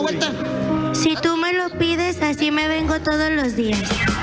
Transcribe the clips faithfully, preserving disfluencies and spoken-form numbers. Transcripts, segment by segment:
cuenta? Si tú me lo pides, así me vengo todos los días.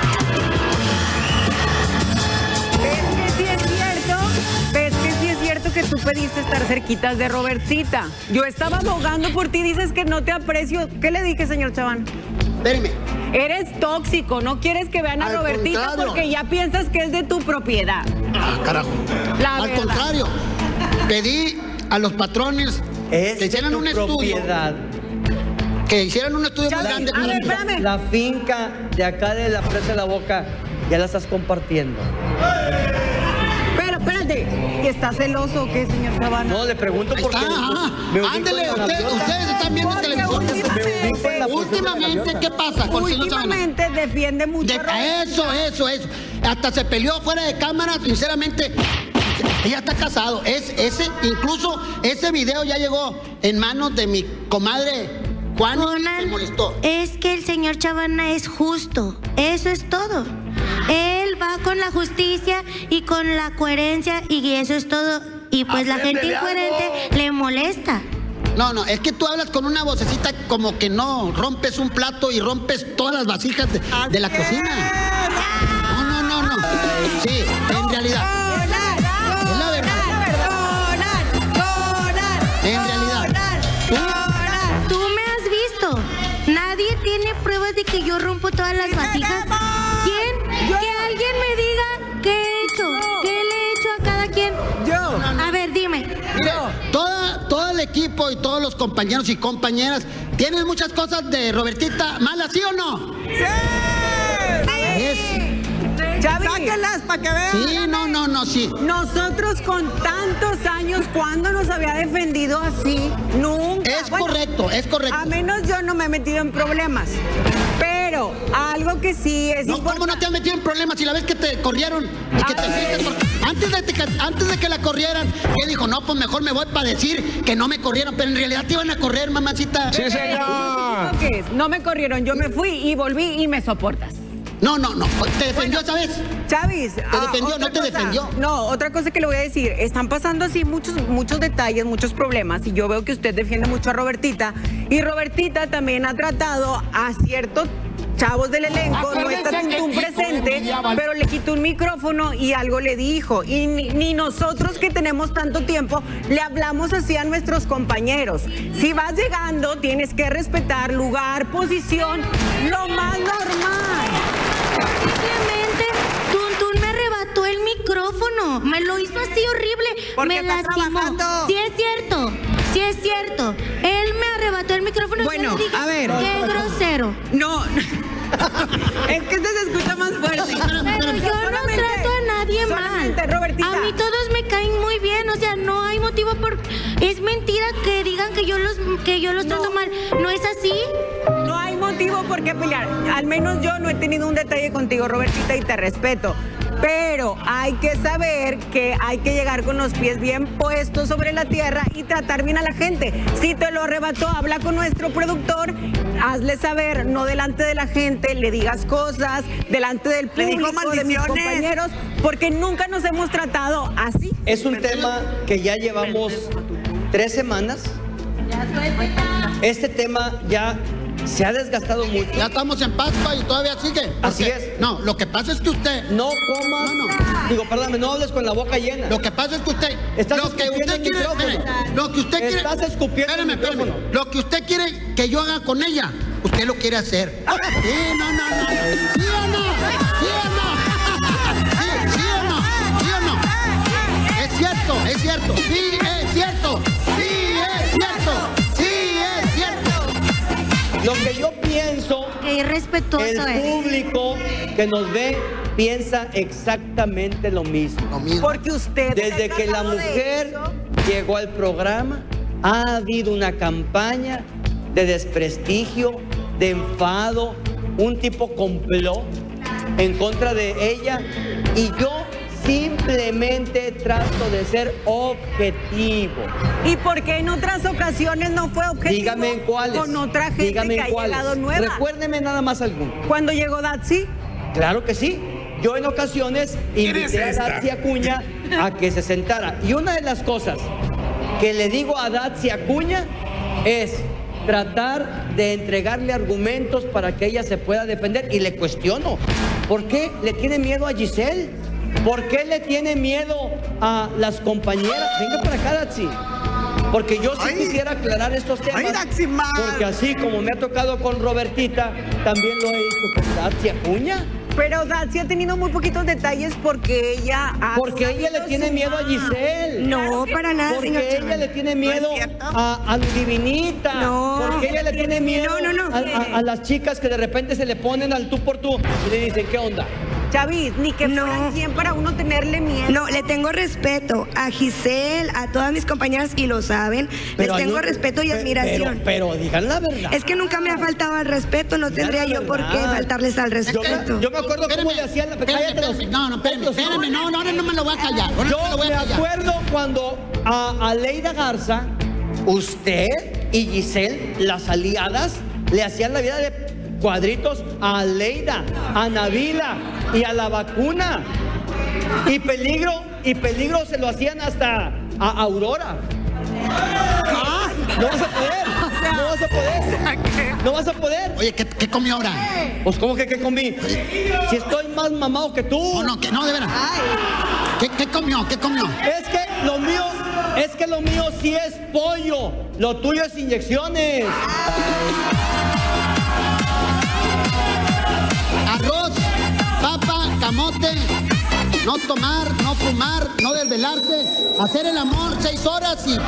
¿Ves que sí es cierto? ¿Ves que sí es cierto que tú pediste estar cerquitas de Robertita? Yo estaba abogando por ti, dices que no te aprecio. ¿Qué le dije, señor Chavana? Espérame. Eres tóxico, no quieres que vean a Al Robertita contrario. porque ya piensas que es de tu propiedad. Ah, carajo. La Al verdad. contrario, pedí a los patrones Es que hicieran tu un estudio. propiedad. Que hicieran un estudio muy Chale, grande. a ver, espérame. La finca de acá de la Presa de la Boca ya la estás compartiendo. Pero, espérate, ¿que está celoso o qué, señor Chavana? No, le pregunto Ahí porque... está, ajá. me ubico Ándele, en la usted- gaviota. ustedes están viendo Porque televisión. últimamente, la Últimamente, ¿qué pasa con el señor Chavana? últimamente defiende mucho De- a Robertita. eso, eso, eso. Hasta se peleó fuera de cámara, sinceramente. Ella está casado. Es, ese, incluso ese video ya llegó en manos de mi comadre Juan. Conan, Se molestó. es que el señor Chavana es justo. Eso es todo. Él va con la justicia y con la coherencia y eso es todo. Y pues la gente incoherente le molesta. No, no, es que tú hablas con una vocecita como que no rompes un plato y rompes todas las vasijas de, de la cocina. No, no, no, no. Sí, en realidad. Es la verdad. En realidad. Tú me has visto. Nadie tiene pruebas de que yo rompo todas las vasijas. ¿Quién? Que alguien me diga qué he hecho. ¿Qué le he hecho a cada quien? Yo. A ver, dime. Mire, toda, todo el equipo y todos los compañeros y compañeras tienen muchas cosas de Robertita malas, ¿sí o no? Es- Chavi, sáquenlas para que vean. sí, no, no, no, sí. Nosotros con tantos años, ¿cuándo nos había defendido así? Nunca. Es Bueno, correcto, es correcto. a menos yo no me he metido en problemas. Pero algo que sí es No, ¿cómo importante. no te has metido en problemas si la vez que te corrieron y que A te ver. fuiste por- antes de, que, antes de que la corrieran, que dijo, no, pues mejor me voy para decir que no me corrieron, pero en realidad te iban a correr, mamacita. Sí, señor. ¿Qué es? No me corrieron, yo me fui y volví y me soportas. No, no, no, ¿te defendió esa vez? Chavis, ah, defendió? otra ¿No te cosa. defendió? No, otra cosa que le voy a decir, están pasando así muchos, muchos detalles, muchos problemas, y yo veo que usted defiende mucho a Robertita, y Robertita también ha tratado a ciertos chavos del elenco, no está un presente, pero le quitó un micrófono y algo le dijo, y ni, ni nosotros que tenemos tanto tiempo le hablamos así a nuestros compañeros. Si vas llegando, tienes que respetar lugar, posición, lo más normal. Simplemente Tuntún me arrebató el micrófono. Me lo hizo así horrible. Porque me está lastimó. trabajando. Sí es cierto. Sí es cierto. Él me arrebató el micrófono. y Bueno, yo le dije, a ver. qué grosero. No, es que este se escucha más fuerte. Pero yo no Solamente- trato a nadie solamente, mal. Robertita. A mí todos me caen muy bien. O sea, no hay motivo por. Es mentira que digan que yo los que yo los trato No. mal. ¿No es así? No hay motivo por qué pelear. Al menos yo no he tenido un detalle contigo, Robertita, y te respeto. Pero hay que saber que hay que llegar con los pies bien puestos sobre la tierra y tratar bien a la gente. Si te lo arrebató, habla con nuestro productor, hazle saber, no delante de la gente, le digas cosas, delante del Le dijo público, de mis maldiciones. compañeros, porque nunca nos hemos tratado así. Es un tema que ya llevamos tres semanas. Este tema ya se ha desgastado mucho. Ya estamos en Pascua y todavía sigue. Así Porque- es. No, lo que pasa es que usted, No comas. No, no. Digo, perdóname, no hables con la boca llena. lo que pasa es que usted, Estás lo que escupiendo usted el quiere, micrófono. espere, lo que usted quiere, Estás escupiendo el espérame, espérame. micrófono. Lo que usted quiere que yo haga con ella, usted lo quiere hacer. Sí, no, no, no, sí o no, sí o no, sí, sí o no, sí o no. Es cierto, es cierto, sí es cierto, sí es cierto, sí es cierto. Lo que yo pienso, Qué irrespetuoso el eres. público que nos ve piensa exactamente lo mismo. Lo mismo. Porque usted se Desde ha que la encargado de mujer eso. llegó al programa, ha habido una campaña de desprestigio, de enfado, un tipo complot en contra de ella, y yo simplemente trato de ser objetivo. ¿Y por qué en otras ocasiones no fue objetivo? Dígame en cuáles. Con otra gente Dígame que en ha cuáles. llegado nueva. Recuérdeme nada más alguno. Cuando llegó Datsi, Claro que sí. Yo en ocasiones invité a Datsi Acuña a que se sentara. Y una de las cosas que le digo a Datsi Acuña es, tratar de entregarle argumentos para que ella se pueda defender. Y le cuestiono, ¿por qué le tiene miedo a Giselle? ¿Por qué le tiene miedo a las compañeras? Venga para acá, Daxi. Porque yo sí Ay. quisiera aclarar estos temas. Ay, Daximar. Porque así como me ha tocado con Robertita, también lo he hecho con Daxi Acuña. Pero Daxi ha tenido muy poquitos detalles porque ella ha Porque ella le tiene miedo a Giselle. No, para nada, señor Porque ella Chavana. le tiene miedo ¿No es cierto? a, a Divinita. No. Porque ella le tiene miedo No, no, no. A, a- a las chicas que de repente se le ponen al tú por tú y le dicen, ¿qué onda? Chavis, ni que No. fueran cien para uno tenerle miedo. No, le tengo respeto a Giselle, a todas mis compañeras y lo saben. Les hay tengo un- respeto y pe- admiración. Pero, pero digan la verdad. Es que nunca me ha faltado al respeto, no Digan tendría la yo por qué verdad. faltarles al Yo respeto. me, yo me acuerdo cómo Espérame, le hacían la... espérame, cállate los- espérame. No, no, espérame, los- espérame. No, no, ahora no me lo voy a callar. Ahora no me lo Yo voy me a callar. acuerdo cuando a Aleida Garza, usted y Giselle, las aliadas, le hacían la vida de cuadritos a Aleida, a Nabila y a la vacuna. Y peligro, y peligro se lo hacían hasta a Aurora. Ah, no vas a poder, no vas a poder, no vas a poder. Oye, ¿qué, qué comió ahora? Pues ¿cómo que qué comí? Si estoy más mamado que tú. No, no, que no, de veras. ¿Qué, qué comió? ¿Qué comió? Es que lo mío, es que lo mío sí es pollo. Lo tuyo es inyecciones. Arroz, papa, camote, no tomar, no fumar, no desvelarse, hacer el amor seis horas y...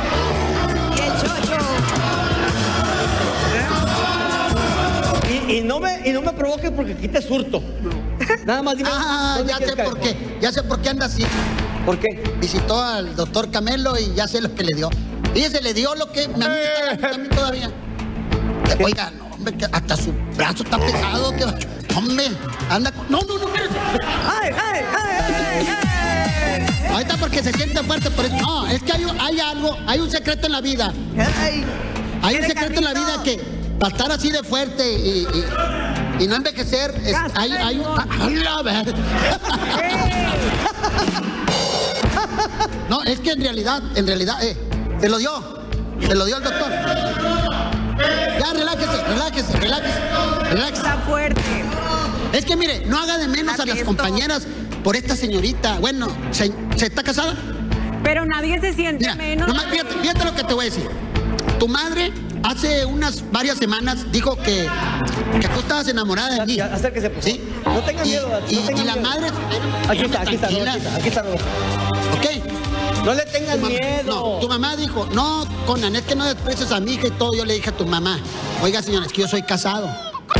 Y, y no me, y no me provoques porque aquí te surto. Nada más dime. Ah, ¿dónde ya sé quieres caer? por qué, ya sé por qué anda así. ¿Por qué? Visitó al doctor Camelo y ya sé lo que le dio. Fíjese, le dio lo que me a mí me está dando a mí todavía. Eh, Oiga, no, hombre, que hasta su brazo está pesado. Que, hombre, anda con... No, no, no, espérese. ¡Ay, ay, ay, ay, ay! Ahorita porque se siente fuerte por eso. No, es que hay, hay algo, hay un secreto en la vida. Ay. Hay un ¿Quiere secreto en la carnito? vida que para estar así de fuerte y, y, y no envejecer, es, hay, hay un... ¡A la ver! No, es que en realidad, en realidad, eh, te lo dio, te lo dio el doctor. Ya, relájese, relájese, relájese, relájese. Está fuerte. Es que mire, no haga de menos a las Atesto. compañeras por esta señorita. Bueno, ¿se, ¿se está casada? Pero nadie se siente Mira, menos. nomás fíjate, fíjate lo que te voy a decir. Tu madre hace unas varias semanas dijo que, que tú estabas enamorada de mí. Ya, acérquese, por favor. ¿Sí? No tenga Y- miedo, Y, no tenga y la miedo. madre... Aquí está, aquí está, tranquila. Robertita, aquí está, Robertita. Ok. No le tengas Tu mam- miedo. No, tu mamá dijo, no, Conan, es que no desprecies a mi hija y todo. Yo le dije a tu mamá, oiga, señora, es que yo soy casado.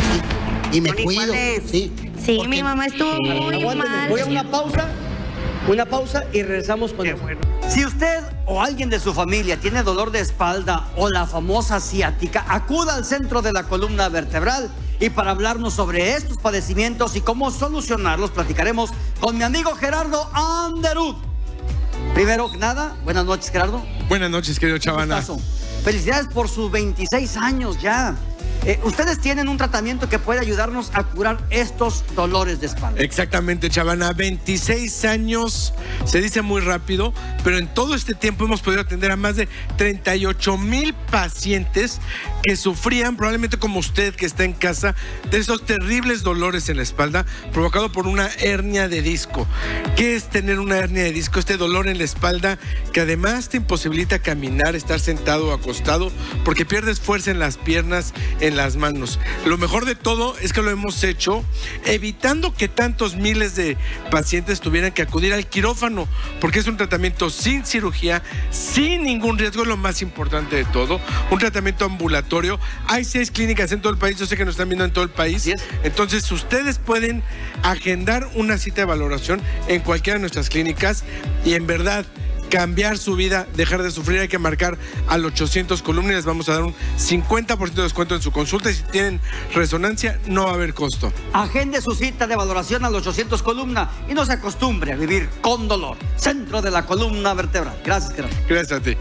Y, y me Tony, cuido. ¿cuál es? Sí, Sí, porque- mi mamá estuvo muy Aguánteme, mal. voy a una pausa, una pausa y regresamos con Qué eso. bueno. Si usted o alguien de su familia tiene dolor de espalda o la famosa ciática, acuda al centro de la columna vertebral. Y para hablarnos sobre estos padecimientos y cómo solucionarlos, platicaremos con mi amigo Gerardo Anderud. Primero que nada, buenas noches, Gerardo. Buenas noches, querido Chavana. Gustazo. Felicidades por sus veintiséis años ya. Eh, ustedes tienen un tratamiento que puede ayudarnos a curar estos dolores de espalda. Exactamente, Chavana. veintiséis años, se dice muy rápido, pero en todo este tiempo hemos podido atender a más de treinta y ocho mil pacientes que sufrían, probablemente como usted que está en casa, de esos terribles dolores en la espalda provocado por una hernia de disco. ¿Qué es tener una hernia de disco? Este dolor en la espalda que además te imposibilita caminar, estar sentado o acostado, porque pierdes fuerza en las piernas, en las manos. Lo mejor de todo es que lo hemos hecho evitando que tantos miles de pacientes tuvieran que acudir al quirófano, porque es un tratamiento sin cirugía, sin ningún riesgo, es lo más importante de todo, un tratamiento ambulatorio. Hay seis clínicas en todo el país, yo sé que nos están viendo en todo el país. Así es. Entonces ustedes pueden agendar una cita de valoración en cualquiera de nuestras clínicas y en verdad cambiar su vida, dejar de sufrir. Hay que marcar al ochocientos columna y les vamos a dar un cincuenta por ciento de descuento en su consulta y si tienen resonancia no va a haber costo. Agende su cita de valoración al ochocientos columna y no se acostumbre a vivir con dolor. Centro de la columna vertebral. Gracias, Gerardo. Gracias a ti.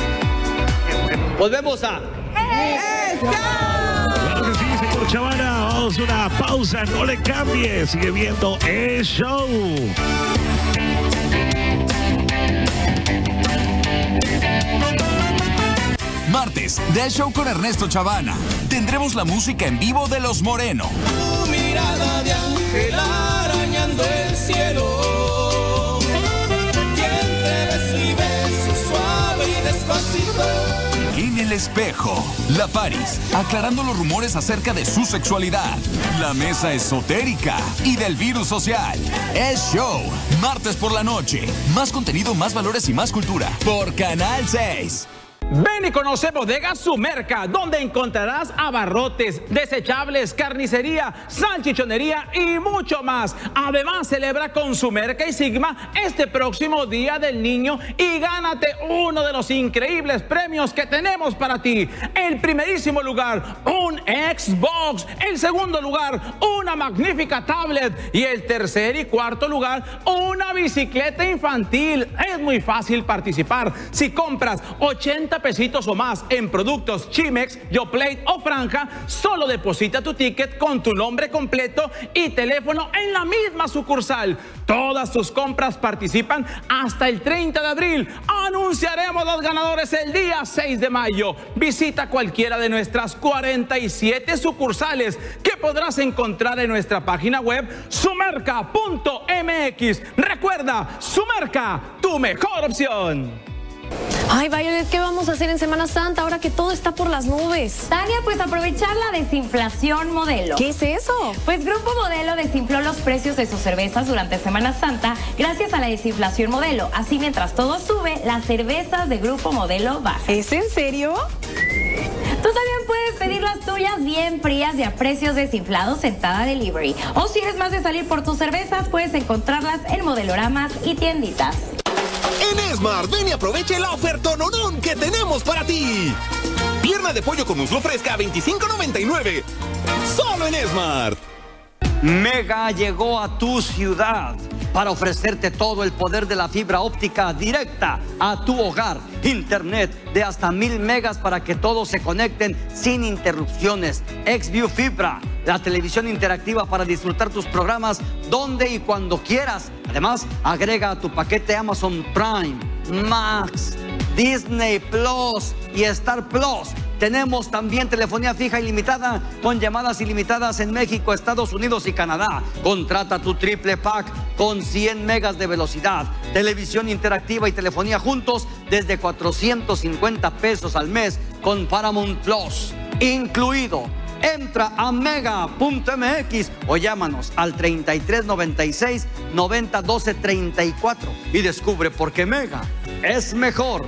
Volvemos a... Claro que sí, señor Chavana. Vamos a una pausa, no le cambie. Sigue viendo el show. Martes, The Show con Ernesto Chavana. Tendremos la música en vivo de Los Moreno. Tu mirada de ángel arañando el cielo. Quien te beso y beso suave y despacito. En el espejo, La Paris, aclarando los rumores acerca de su sexualidad. La mesa esotérica y del virus social. Es Show, martes por la noche. Más contenido, más valores y más cultura. Por Canal seis. Ven y conoce Bodega Sumerca, donde encontrarás abarrotes, desechables, carnicería, salchichonería y mucho más. Además, celebra con Sumerca y Sigma este próximo Día del Niño y gánate uno de los increíbles premios que tenemos para ti. El primerísimo lugar, un Xbox. El segundo lugar, una magnífica tablet. Y el tercer y cuarto lugar, una bicicleta infantil. Es muy fácil participar. Si compras ochenta pesitos o más en productos Chimex, Yoplait o Franja, solo deposita tu ticket con tu nombre completo y teléfono en la misma sucursal. Todas tus compras participan hasta el treinta de abril. Anunciaremos los ganadores el día seis de mayo. Visita cualquiera de nuestras cuarenta y siete sucursales que podrás encontrar en nuestra página web sumerca punto m x. Recuerda, Sumerca, tu mejor opción. Ay, Violet, ¿qué vamos a hacer en Semana Santa ahora que todo está por las nubes? Tania, pues aprovechar la desinflación Modelo. ¿Qué es eso? Pues Grupo Modelo desinfló los precios de sus cervezas durante Semana Santa gracias a la desinflación Modelo. Así mientras todo sube, las cervezas de Grupo Modelo bajan. ¿Es en serio? Tú también puedes pedir las tuyas bien frías y a precios desinflados en Tada Delivery. O si eres más de salir por tus cervezas, puedes encontrarlas en Modeloramas y tienditas. En Smart, ven y aproveche la oferta onorón que tenemos para ti. Pierna de pollo con muslo fresca a veinticinco noventa y nueve. Solo en Smart. Mega llegó a tu ciudad para ofrecerte todo el poder de la fibra óptica directa a tu hogar. Internet de hasta mil megas para que todos se conecten sin interrupciones. Xview Fibra, la televisión interactiva para disfrutar tus programas donde y cuando quieras. Además, agrega a tu paquete Amazon Prime, Max, Disney Plus y Star Plus. Tenemos también telefonía fija ilimitada con llamadas ilimitadas en México, Estados Unidos y Canadá. Contrata tu triple pack con cien megas de velocidad, televisión interactiva y telefonía juntos desde cuatrocientos cincuenta pesos al mes con Paramount Plus incluido. Entra a mega punto m x o llámanos al treinta y tres noventa y seis noventa doce treinta y cuatro y descubre por qué Mega es mejor.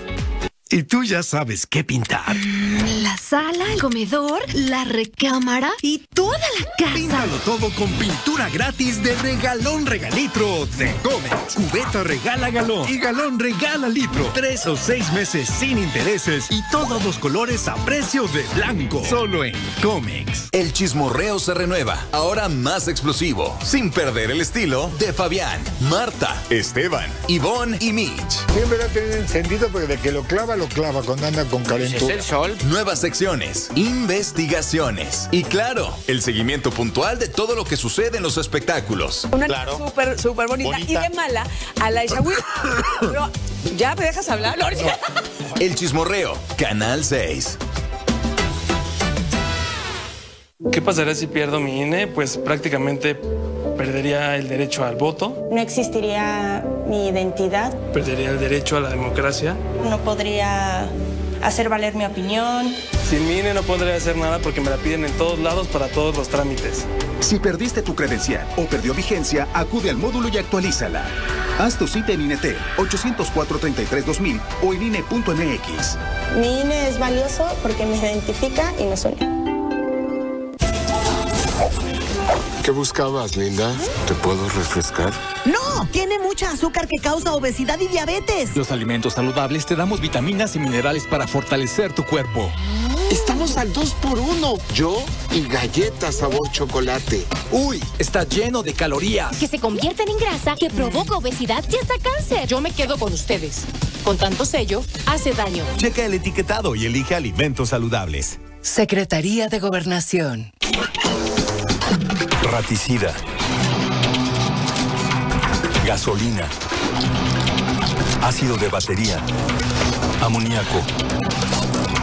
Y tú ya sabes qué pintar. La sala, el comedor, la recámara y toda la casa. Píntalo todo con pintura gratis de Regalón Regalitro de Comex. Cubeta regala galón y galón regala litro. Tres o seis meses sin intereses y todos los colores a precio de blanco. Solo en Comex. El chismorreo se renueva, ahora más explosivo, sin perder el estilo de Fabián, Marta, Esteban, Ivonne y Mitch. Siempre la tiene encendido porque de que lo clava, lo clava cuando anda con calentura. ¿Es el sol? Nuevas secciones, investigaciones y claro, el seguimiento puntual de todo lo que sucede en los espectáculos. Una claro. súper, súper bonita. bonita y de mala a la Isha Will. Pero, ¿ya me dejas hablar? No. El chismorreo, Canal seis. ¿Qué pasaría si pierdo mi I N E? Pues prácticamente perdería el derecho al voto. No existiría mi identidad. Perdería el derecho a la democracia. No podría hacer valer mi opinión. Sin mi I N E no podría hacer nada porque me la piden en todos lados para todos los trámites. Si perdiste tu credencial o perdió vigencia, acude al módulo y actualízala. Haz tu cita en INETEL ochocientos cuatro, treinta y tres, dos mil o en I N E punto m x. Mi I N E es valioso porque me identifica y nos une. ¿Qué buscabas, Linda? ¿Te puedo refrescar? ¡No! Tiene mucha azúcar que causa obesidad y diabetes. Los alimentos saludables te damos vitaminas y minerales para fortalecer tu cuerpo. Estamos al dos por uno. Yo y galletas sabor chocolate. Uy, está lleno de calorías. Que se convierten en grasa, que provoca obesidad y hasta cáncer. Yo me quedo con ustedes. Con tanto sello, hace daño. Checa el etiquetado y elige alimentos saludables. Secretaría de Gobernación. Raticida. Gasolina. Ácido de batería. Amoníaco.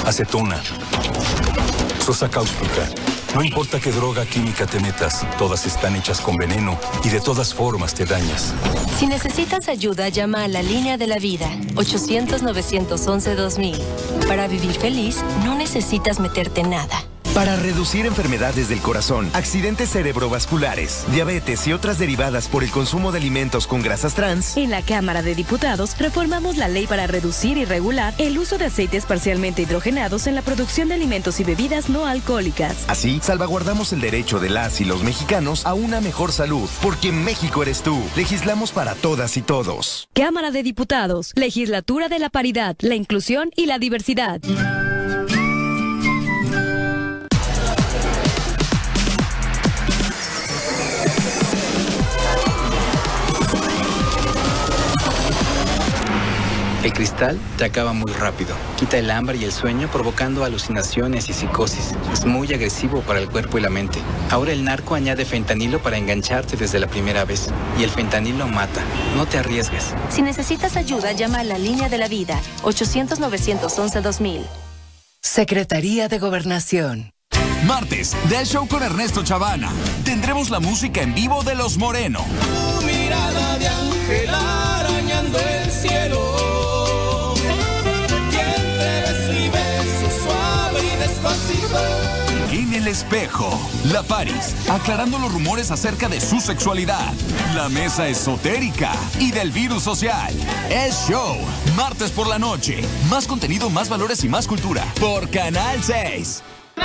acetona, sosa cáustica. No importa qué droga química te metas, todas están hechas con veneno y de todas formas te dañas. Si necesitas ayuda, llama a la Línea de la Vida, ochocientos, novecientos once, dos mil. Para vivir feliz, no necesitas meterte nada. Para reducir enfermedades del corazón, accidentes cerebrovasculares, diabetes y otras derivadas por el consumo de alimentos con grasas trans, en la Cámara de Diputados reformamos la ley para reducir y regular el uso de aceites parcialmente hidrogenados en la producción de alimentos y bebidas no alcohólicas. Así, salvaguardamos el derecho de las y los mexicanos a una mejor salud, porque México eres tú. Legislamos para todas y todos. Cámara de Diputados, Legislatura de la Paridad, la Inclusión y la Diversidad. El cristal te acaba muy rápido. Quita el hambre y el sueño provocando alucinaciones y psicosis. Es muy agresivo para el cuerpo y la mente. Ahora el narco añade fentanilo para engancharte desde la primera vez. Y el fentanilo mata. No te arriesgues. Si necesitas ayuda, llama a la Línea de la Vida, ochocientos, novecientos once, dos mil. Secretaría de Gobernación. Martes, del show con Ernesto Chavana. Tendremos la música en vivo de Los Moreno. Tu mirada de ángel arañando el cielo. En el espejo, La Paris, aclarando los rumores acerca de su sexualidad. La mesa esotérica y del virus social. Es Show, martes por la noche. Más contenido, más valores y más cultura. Por Canal seis.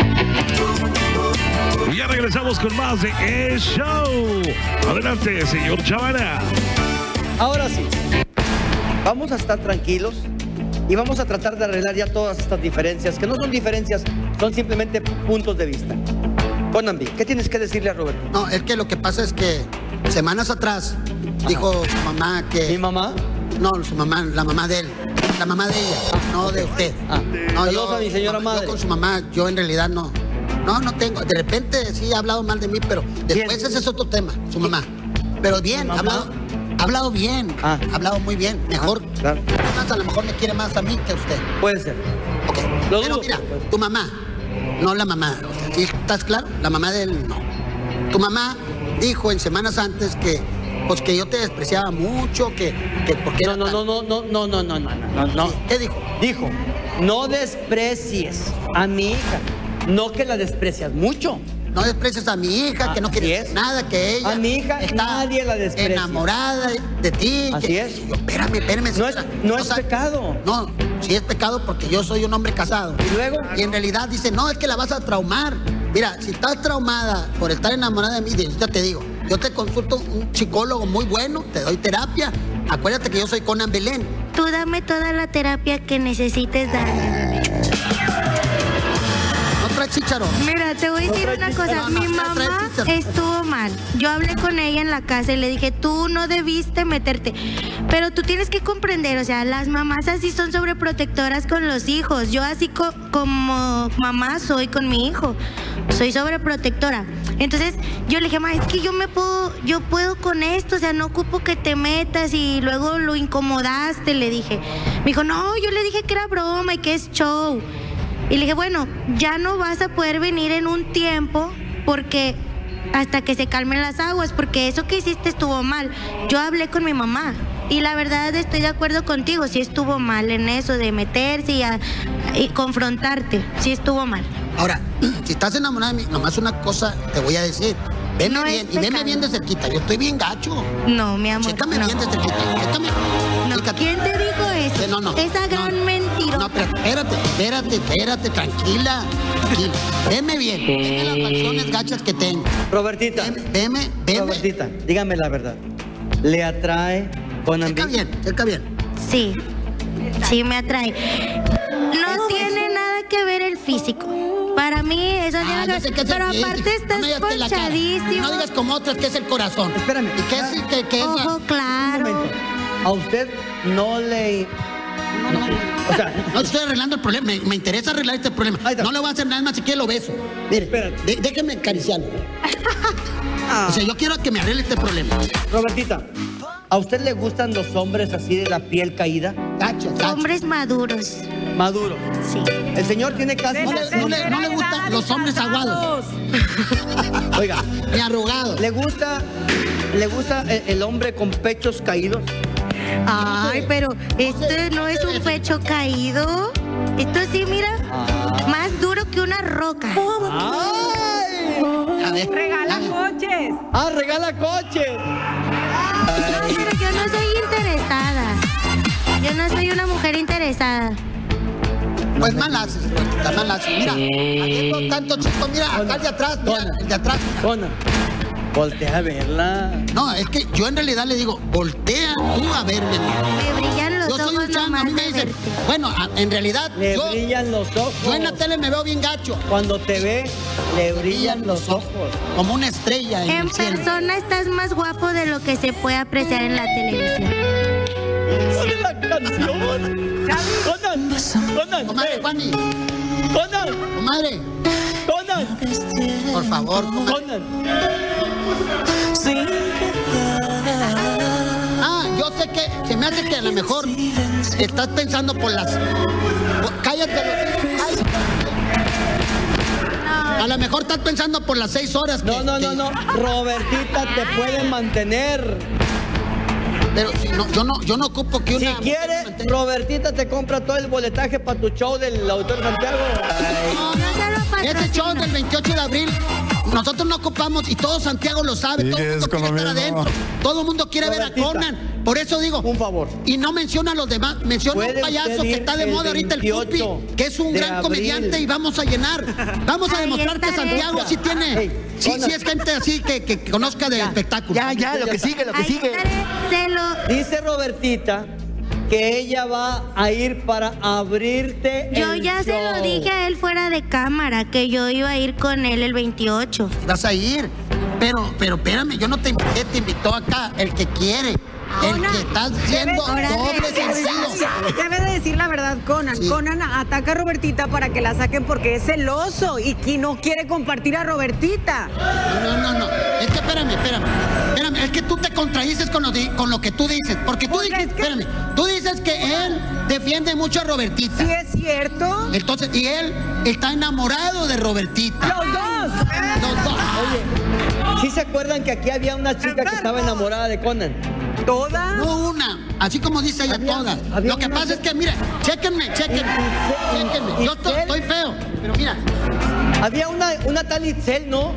Y ya regresamos con más de Es Show. Adelante, señor Chavana. Ahora sí, vamos a estar tranquilos y vamos a tratar de arreglar ya todas estas diferencias, que no son diferencias, son simplemente puntos de vista. Conambi, ¿qué tienes que decirle a Roberto? No, es que lo que pasa es que semanas atrás dijo su mamá que... ¿Mi mamá? No, su mamá, la mamá de él. La mamá de ella, no de usted. Ah, no, saludos yo, a mi señora yo madre. con su mamá, yo en realidad no. No, no tengo. De repente sí ha hablado mal de mí, pero después ese es otro tema, su mamá. Pero bien, ha hablado, ha hablado bien, ah. ha hablado muy bien, mejor. Ah, claro. Además, a lo mejor me quiere más a mí que a usted. Puede ser. Ok, Lo pero dudo, mira, pues. tu mamá, no la mamá, o sea, ¿sí estás claro? La mamá de él, no. Tu mamá dijo en semanas antes que, pues que yo te despreciaba mucho, que, que porque no, era no, tan... no, no, no, no, no, no, no, no, no. Sí, ¿qué dijo? Dijo, no desprecies a mi hija, no que la desprecias mucho. No desprecies a mi hija, Ah, que no así quieres es. nada, que ella A mi hija está nadie la desprecia. enamorada de, de ti. Así que- es. Yo, espérame, espérame. No es, señora. no O es sea, pecado. No, sí es pecado porque yo soy un hombre casado. ¿Y luego? Y en realidad dice, no, es que la vas a traumar. Mira, si estás traumada por estar enamorada de mí, ya te digo, yo te consulto un psicólogo muy bueno, te doy terapia. Acuérdate que yo soy Conan Belén. Tú dame toda la terapia que necesites darme. No traes chícharo. Mira, te voy a decir una cosa. No, no, Mi no, mamá traes chícharo. estuvo mal. Yo hablé con ella en la casa y le dije, tú no debiste meterte. Pero tú tienes que comprender, o sea, las mamás así son sobreprotectoras con los hijos. Yo así co- como mamá soy con mi hijo. Soy sobreprotectora. Entonces yo le dije, ma, es que yo me puedo, yo puedo con esto, o sea, no ocupo que te metas y luego lo incomodaste, le dije. Me dijo, no, yo le dije que era broma y que es show. Y le dije, bueno, ya no vas a poder venir en un tiempo porque hasta que se calmen las aguas, porque eso que hiciste estuvo mal. Yo hablé con mi mamá y la verdad estoy de acuerdo contigo, sí estuvo mal en eso de meterse y, a- y confrontarte, sí estuvo mal. Ahora, si estás enamorada de mí, nomás una cosa te voy a decir. Veme No es bien, y veme pecado. bien de cerquita. Yo estoy bien gacho. No, mi amor. Chécame no. bien de cerquita. Chécame. No, Chécate. ¿quién te dijo eso? Eh, no, no. Esa gran mentira. No, pero espérate, espérate, espérate, tranquila. Tranquila. Veme bien. Veme las facciones gachas que tengo. Robertita. Veme, veme. veme. Robertita, dígame la verdad. ¿Le atrae Conan Cerca Belén? bien, cerca bien. Sí, sí me atrae. No tiene nada que ver el físico. Para mí eso Ah, tiene yo que sé ver. que es Pero el físico. aparte No estás me digas que la cara. ponchadísimo. No digas como otras que es el corazón. Espérame. ¿Y qué es, que, que es la- Ojo claro. ¿A usted no le... No, no, no. O sea, no estoy arreglando el problema. Me, me interesa arreglar este problema. No le voy a hacer nada más si quiere lo beso. Mire, de- déjeme acariciarlo. O sea, yo quiero que me arregle este problema. Robertita, ¿A usted le gustan los hombres así de la piel caída? Cacho, cacho. Hombres maduros. Maduros. Sí. El señor tiene casi... No le, no le- no le gustan los hombres aguados. Oiga, Ni arrugados. ¿le gusta, le gusta el, el hombre con pechos caídos? Ay, pero este no es un pecho caído. Esto sí, mira, Ah. más duro que una roca. ¡Ay! A ver, Regala a ver. coches. ¡Ah, regala coches! No, pero yo no soy interesada. Yo no soy una mujer interesada. Pues mal haces, Robertita, mal haces. Mira, habiendo tanto chico, mira, acá el de atrás, mira, el de atrás. Conan, voltea a verla. No, es que yo en realidad le digo, voltea tú a verme. Me brillan los Yo soy ojos un chango, a mí nomás me de dicen, verte. bueno, a- en realidad, Le yo, brillan los ojos. yo en la tele me veo bien gacho. Cuando te ve, le brillan los ojos. Como una estrella en, En el cielo. persona estás más guapo de lo que se puede apreciar en la televisión. ¡Sale la canción! ¡Conan! ¡Conan! Comadre, Juani, ¡Conan! comadre, ¡Conan! por favor, comadre. ¡Conan! Ah, yo sé que se me hace que a lo mejor estás pensando por las... por- cállate los... ay. A lo mejor estás pensando por las seis horas que- No, no, no, que- no. Robertita te puede mantener. Pero si no, yo no, yo no ocupo que Si una... quieres, Robertita te compra todo el boletaje para tu show del Autor Santiago. No, no, ese show del veintiocho de abril, nosotros no ocupamos, y todo Santiago lo sabe, todo el mundo quiere estar adentro, todo el mundo quiere ver a Robertita, Conan. Por eso digo, un favor. Y no menciona a los demás, menciona a un ¿Puede payaso usted que ir está de el moda ahorita, el veintiocho Pupi, que es un de gran abril? comediante y vamos a llenar. Vamos a Ahí demostrar que estaré. Santiago sí tiene, Hey, sí, Conan. sí es gente así que, que, que conozca de espectáculo. Ya, ya, lo que sigue, lo que Ahí sigue. estaré, se lo... Dice Robertita que ella va a ir para abrirte Yo el ya se lo show. dije a él fuera de cámara, que yo iba a ir con él el veintiocho. Vas a ir, pero, pero espérame, yo no te invité, te invitó acá el que quiere. El Conan, que está siendo debe- doble Debe sentido. de- Debe de decir la verdad, Conan. Sí. Conan ataca a Robertita para que la saquen porque es celoso y que no quiere compartir a Robertita. No, no, no. Es que espérame, espérame. Espérame, es que tú te contradices con lo, di- con lo que tú dices. Porque tú Porque dices, es que- espérame, tú dices que él defiende mucho a Robertita. ¿Sí es cierto? Entonces, y él está enamorado de Robertita. ¡Los dos! Los dos. Oye, ¿sí se acuerdan que aquí había una chica que estaba enamorada de Conan? ¿Todas? No una, así como dice ella Había- todas. había Lo que una- pasa es que, mire, chéquenme, chéquenme, chéquenme. Yo to- estoy feo, pero mira, Había una, una tal Itzel, ¿no?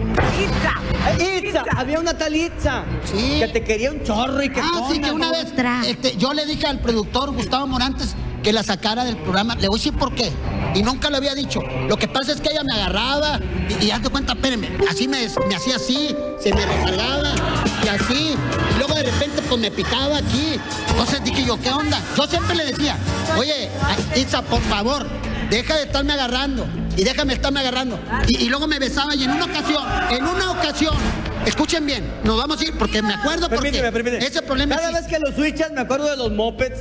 ¡Pizza! Eh, Itza, había una tal Itza. Sí. Que te quería un chorro y que ah, sí, que Conan, una ¿no? vez Otra. este, yo le dije al productor Gustavo Morantes que la sacara del programa. Le voy a decir por qué. Y nunca lo había dicho. Lo que pasa es que ella me agarraba y, y haz de cuenta, espérenme, así me, me hacía así, se me recargaba y así. Y luego de repente pues me picaba aquí. Entonces dije yo, ¿qué onda? Yo siempre le decía, oye, Itza, por favor, deja de estarme agarrando y déjame estarme agarrando. Y, y luego me besaba y en una ocasión, en una ocasión, escuchen bien, nos vamos a ir porque me acuerdo porque Permíteme, permíteme. ese problema Cada existe. vez que lo switchas me acuerdo de los mopeds.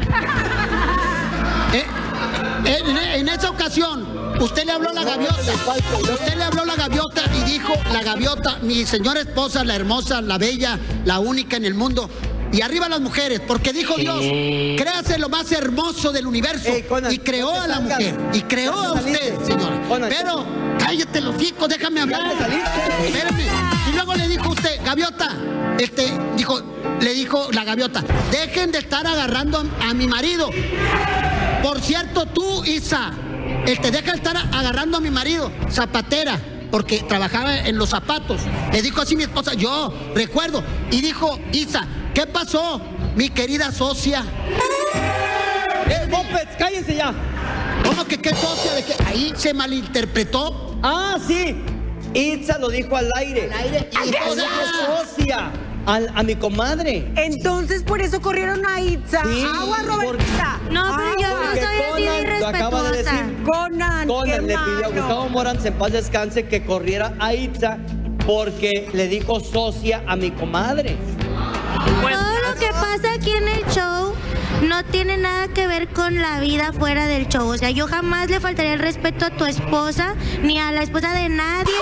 Eh, en, en esa ocasión, usted le habló a la gaviota. Usted le habló a la gaviota y dijo, la gaviota, mi señora esposa, la hermosa, la bella, la única en el mundo. Y arriba las mujeres, porque dijo Dios, créase lo más hermoso del universo. Ey, Conan, y creó ¿dónde a la salgas? mujer. Y creó a ¿Dónde usted, saliste? señora. Conan, Pero, cállate los hocico, déjame hablar. ¿Dónde saliste? Espérame. Y luego le dijo usted, gaviota, este, dijo, le dijo la gaviota, dejen de estar agarrando a, a mi marido. Por cierto, tú, Isa, este, deja de estar agarrando a mi marido, zapatera, porque trabajaba en los zapatos. Le dijo así mi esposa, yo recuerdo. Y dijo, Isa, ¿qué pasó, mi querida socia? ¡Eh, mopeds, cállense ya! ¿Cómo que qué socia? ¿De qué? Ahí se malinterpretó. Ah, sí. Itza lo dijo al aire. Al aire. Y dijo socia al- a mi comadre. Entonces por eso corrieron a Itza. Sí, ¡Agua, por- Robertita! No, pero yo no Porque soy así de Conan lo acaba de irrespetuosa. decir. Conan, Conan qué le pidió a malo. Gustavo Morantes en paz descanse que corriera a Itza porque le dijo socia a mi comadre. Todo lo que pasa aquí en el show no tiene nada que ver con la vida fuera del show. O sea, yo jamás le faltaría el respeto a tu esposa, ni a la esposa de nadie, ni a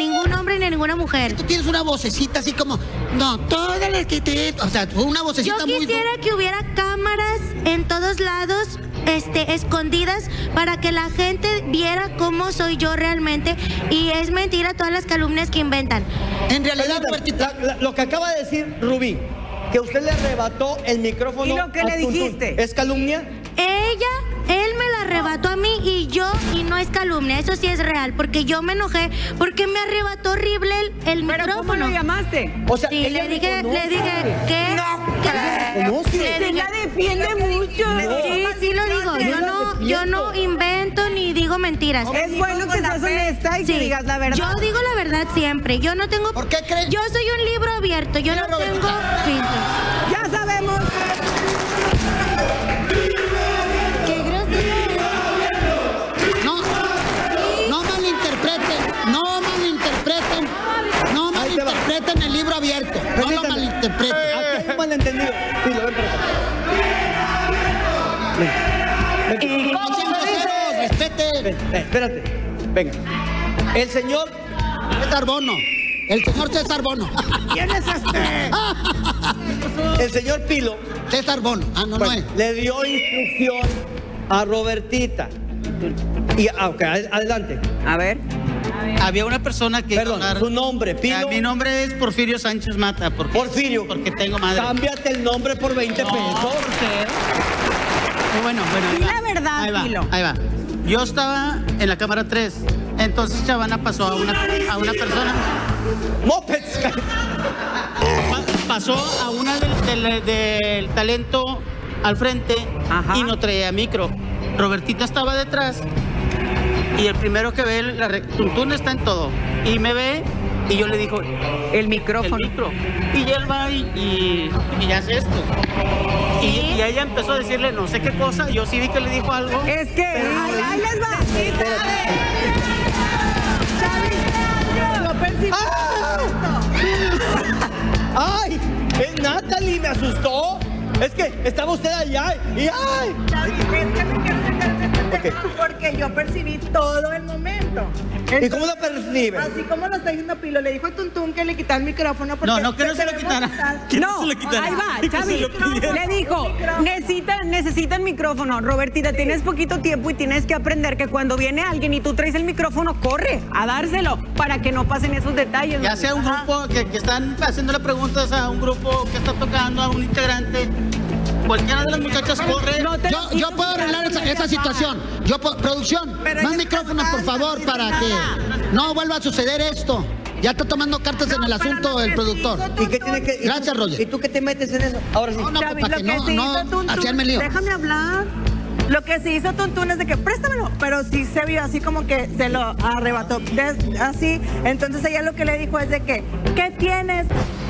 ningún hombre ni a ninguna mujer. Tú tienes una vocecita así como, no, todas las que te... O sea, una vocecita Yo muy... quisiera que hubiera cámaras en todos lados, este, escondidas, para que la gente viera cómo soy yo realmente. Y es mentira todas las calumnias que inventan. En realidad, la, la, lo que acaba de decir Rubí, que usted le arrebató el micrófono. ¿Y lo que a le Tuntún, dijiste? ¿es calumnia? Ella, él me la arrebató a mí y yo, y no es calumnia, eso sí es real, porque yo me enojé, porque me arrebató horrible el, el ¿Pero micrófono. cómo lo llamaste? O sea, sí, ella le dije, conoce. le dije, ¿qué? No, ¿Qué? conoce. Le dije, Ella defiende mucho. sí, sí lo digo, yo no, yo no invento ni digo mentiras. Es bueno que seas honesta y Sí, que digas la verdad. yo digo la verdad siempre, yo no tengo... ¿Por qué crees? Yo soy un libro abierto, yo no tengo filtros. Ya sabemos. ¡Qué grosero! No, no malinterpreten, no malinterpreten, no malinterpreten el libro abierto, no lo malinterpreten. Aquí hay un malentendido. Pilo, ven para acá. Ven. Ven. No sean groseros, respeten. Ven, ven, espérate. Venga. El señor César Bono, el señor César Bono. ¿Quién es este? El señor Pilo. César Bono. Ah, no, Pues, no es. le dio instrucción a Robertita. Y, ah, ok, ad- adelante. A ver. Había una persona que... Perdón, su nombre, Pilo. Ah, mi nombre es Porfirio Sánchez Mata. Porque, Porfirio. Porque tengo madre. Cámbiate el nombre por veinte pesos. Eh, Bueno, bueno. ahí Di va. la verdad, ahí va, Pilo. Ahí va. Yo estaba en la cámara tres. Entonces Chavana pasó a una, a una persona... Mopeds. Pa- pasó a una del, del- del talento al frente. Ajá. Y no traía micro. Robertita estaba detrás y el primero que ve, la re- Tuntún está en todo. Y me ve y yo le digo, El micrófono. el micro. Y él va y, y, y hace esto. Y, y ella empezó a decirle no sé qué cosa. Yo sí vi que le dijo algo. Es que, ahí, ahí les va. Chavi, lo percibí. ¡Ay! Es Natalie, me asustó. Es que estaba usted allá y ¡ay! Chavi, es que me quiero meter en este Ok. tema porque yo percibí todo el momento. ¿Y cómo lo percibe? Así como lo está diciendo Pilo, le dijo a Tuntún que le quitara el micrófono porque No, no, que no se lo queremos quitara. estar- Que No, se lo quitara. ahí va, Que se Chavi. lo pidiera. Le dijo, necesita, necesita el micrófono. Robertita, tienes poquito tiempo y tienes que aprender que cuando viene alguien y tú traes el micrófono, corre a dárselo para que no pasen esos detalles. Ya sea un grupo que, que están haciéndole preguntas a un grupo que está tocando, a un integrante. Cualquiera de las muchachas corre. No te lo Yo, quiso yo puedo quitar, arreglar esa, no te esa va. situación. Yo puedo- producción, Pero más ella micrófonos, por está favor, falsa, para no que dice nada. no vuelva a suceder esto. Ya está tomando cartas en el para asunto lo el que productor. se hizo ¿Y qué tiene que.? y Gracias, tú- Roger. ¿Y tú qué te metes en eso? Ahora sí. No, no, Chavi, para lo que que no, se no hizo Tuntún, hacerme lío. déjame hablar. Lo que se hizo Tuntún es de que préstamelo, pero sí se vio así como que se lo arrebató. Des- así, entonces ella lo que le dijo es de que, ¿qué tienes?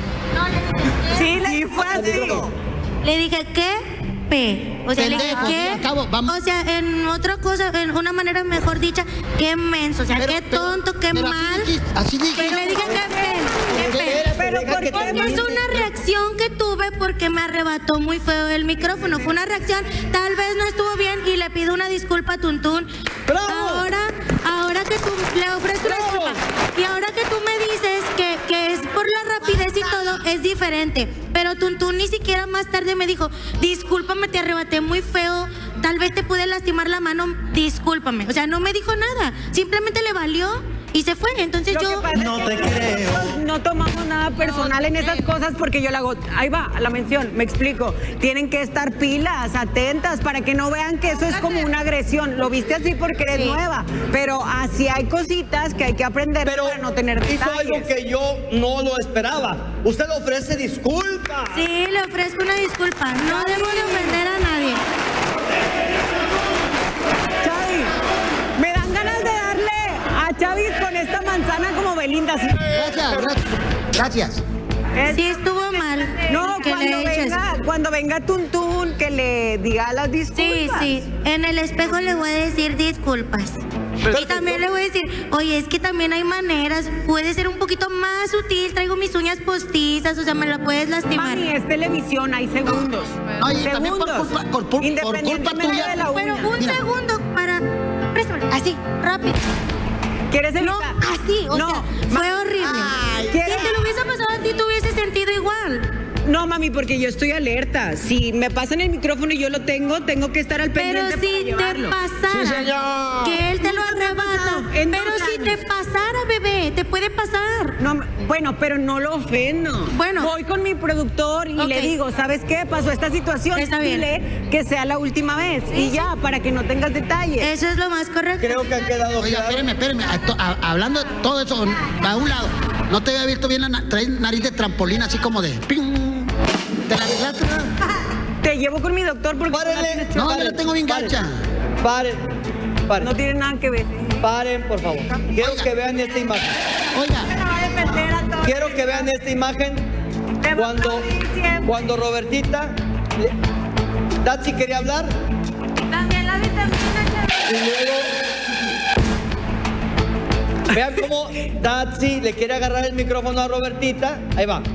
Sí, le fue así. Le dije, ¿qué? P. O sea, le dije, Pendejo, ¿qué? al cabo, vamos. O sea, en otra cosa, en una manera mejor dicha, qué menso. O sea, Pero- qué pero- tonto, qué pero así mal. dijiste, así dijiste. Pero le dije, qué pena, qué pena. Pero ¿por qué? Porque es una reacción que tuve porque me arrebató muy feo el micrófono. Fue una reacción, tal vez no estuvo bien y le pido una disculpa a Tuntún. ¡Bravo! Ahora, ahora que tú le ofrezco una ¡Bravo! disculpa y ahora que tú me dices que, que es por la rapidez y todo, es diferente. Pero Tuntún ni siquiera más tarde me dijo, discúlpame, te arrebaté muy feo, tal vez te pude lastimar la mano, discúlpame. O sea, no me dijo nada, simplemente le valió y se fue. Entonces Lo yo... que pasa es que nosotros no tomamos nada personal en esas cosas porque yo la hago. Ahí va, la mención, me explico. Tienen que estar pilas, atentas, para que no vean que eso es como una agresión. Lo viste así porque eres Sí. nueva, pero así hay cositas que hay que aprender Pero para no tener hizo detalles. algo que yo no lo esperaba. Usted le ofrece disculpas. Sí, le ofrezco una disculpa. No debo de ofender a nadie. Chavi, me dan ganas de darle a Chavis con esta manzana como Belinda. así. Gracias, gracias. Gracias. Sí estuvo mal. No, que cuando le he hecho eso. venga, cuando venga Tuntún, que le diga las disculpas. Sí, sí. En el espejo le voy a decir disculpas. Y también le voy a decir, oye, es que también hay maneras, puede ser un poquito más sutil, traigo mis uñas postizas, o sea, me la puedes lastimar. Mami, es televisión, hay segundos. No, y también por Segundos. culpa, por, por- por culpa Independientemente tuya. de la uña. Pero un Mira. segundo para... Préstamelo, así, rápido. ¿Quieres evitar? No, así, o no, sea, fue horrible. Ay, si te lo hubiese pasado a ti, tú hubieses sentido igual. No, mami, porque yo estoy alerta. Si me pasan el micrófono y yo lo tengo, tengo que estar al pendiente. Pero si para te llevarlo. pasara, sí, señor. que él te lo arrebata. Pero si te pasara, bebé, te puede pasar. No, bueno, pero no lo ofendo. Bueno. Voy con mi productor y Ok. le digo, ¿sabes qué? Pasó esta situación. Está bien. Dile que sea la última vez. Y ya, para que no tengas detalles. Eso es lo más correcto. Creo que han quedado Oiga, claro. espérame, espérame. A- to- a- Hablando de todo eso, a un lado. No te había visto bien la na- traes nariz de trampolín, así como de ping. ¿Te la arreglaste? Te llevo con mi doctor porque Párenle. No, Paren, yo la tengo bien paren. gacha. Paren, paren. no tiene nada que ver. Paren, por favor. Quiero Oiga. que vean esta imagen. Oiga, Quiero que vean esta imagen cuando, cuando Robertita, le- Datsi quería hablar También la vitamina. y luego vean cómo Datsi le quiere agarrar el micrófono a Robertita. Ahí va.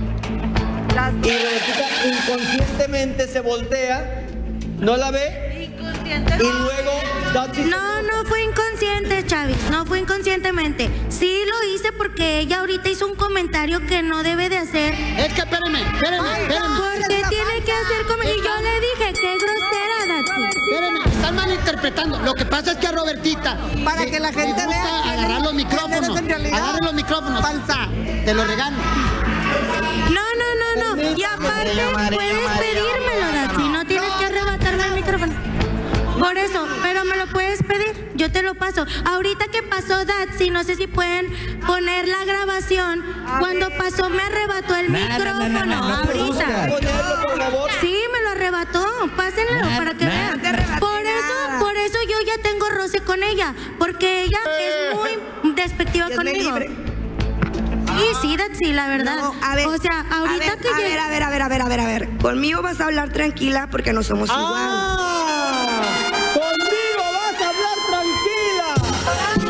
Y Robertita inconscientemente se voltea, no la ve y luego Datsi se- No, no fue inconsciente, Chavis. No fue inconscientemente. Sí lo hice porque ella ahorita hizo un comentario que no debe de hacer. es que espérame, espérame, espérame. Porque tiene que hacer como. Y yo le dije, qué grosera, Datsi. Espérame, están malinterpretando. Lo que pasa es que a Robertita. Para le- que la le gente gusta vea quién agarrar es- los quién micrófonos. eres en realidad. Agarre los micrófonos. Falsa. Te lo regalo. No, no, no, no. Y aparte, puedes pedírmelo, Datsi. No tienes que arrebatarme el micrófono. Por eso, pero me lo puedes pedir. Yo te lo paso. Ahorita que pasó Datsi, no sé si pueden poner la grabación. Cuando pasó, me arrebató el No, no, micrófono. no, no, no, no ahorita. produzcas. Ponerlo, por favor. Sí, me lo arrebató. Pásenlo Nah, para que nah. vean. No te arrebaté Por eso, nada. por eso yo ya tengo roce con ella. Porque ella es muy despectiva Dios me conmigo. libre. Sí, sí, Datsi, la verdad. No, a ver, o sea, ahorita a ver, que a llegue- ver, a ver, a ver, a ver, a ver, a ver. Conmigo vas a hablar tranquila porque no somos iguales. ¡Ah! ¡Conmigo vas a hablar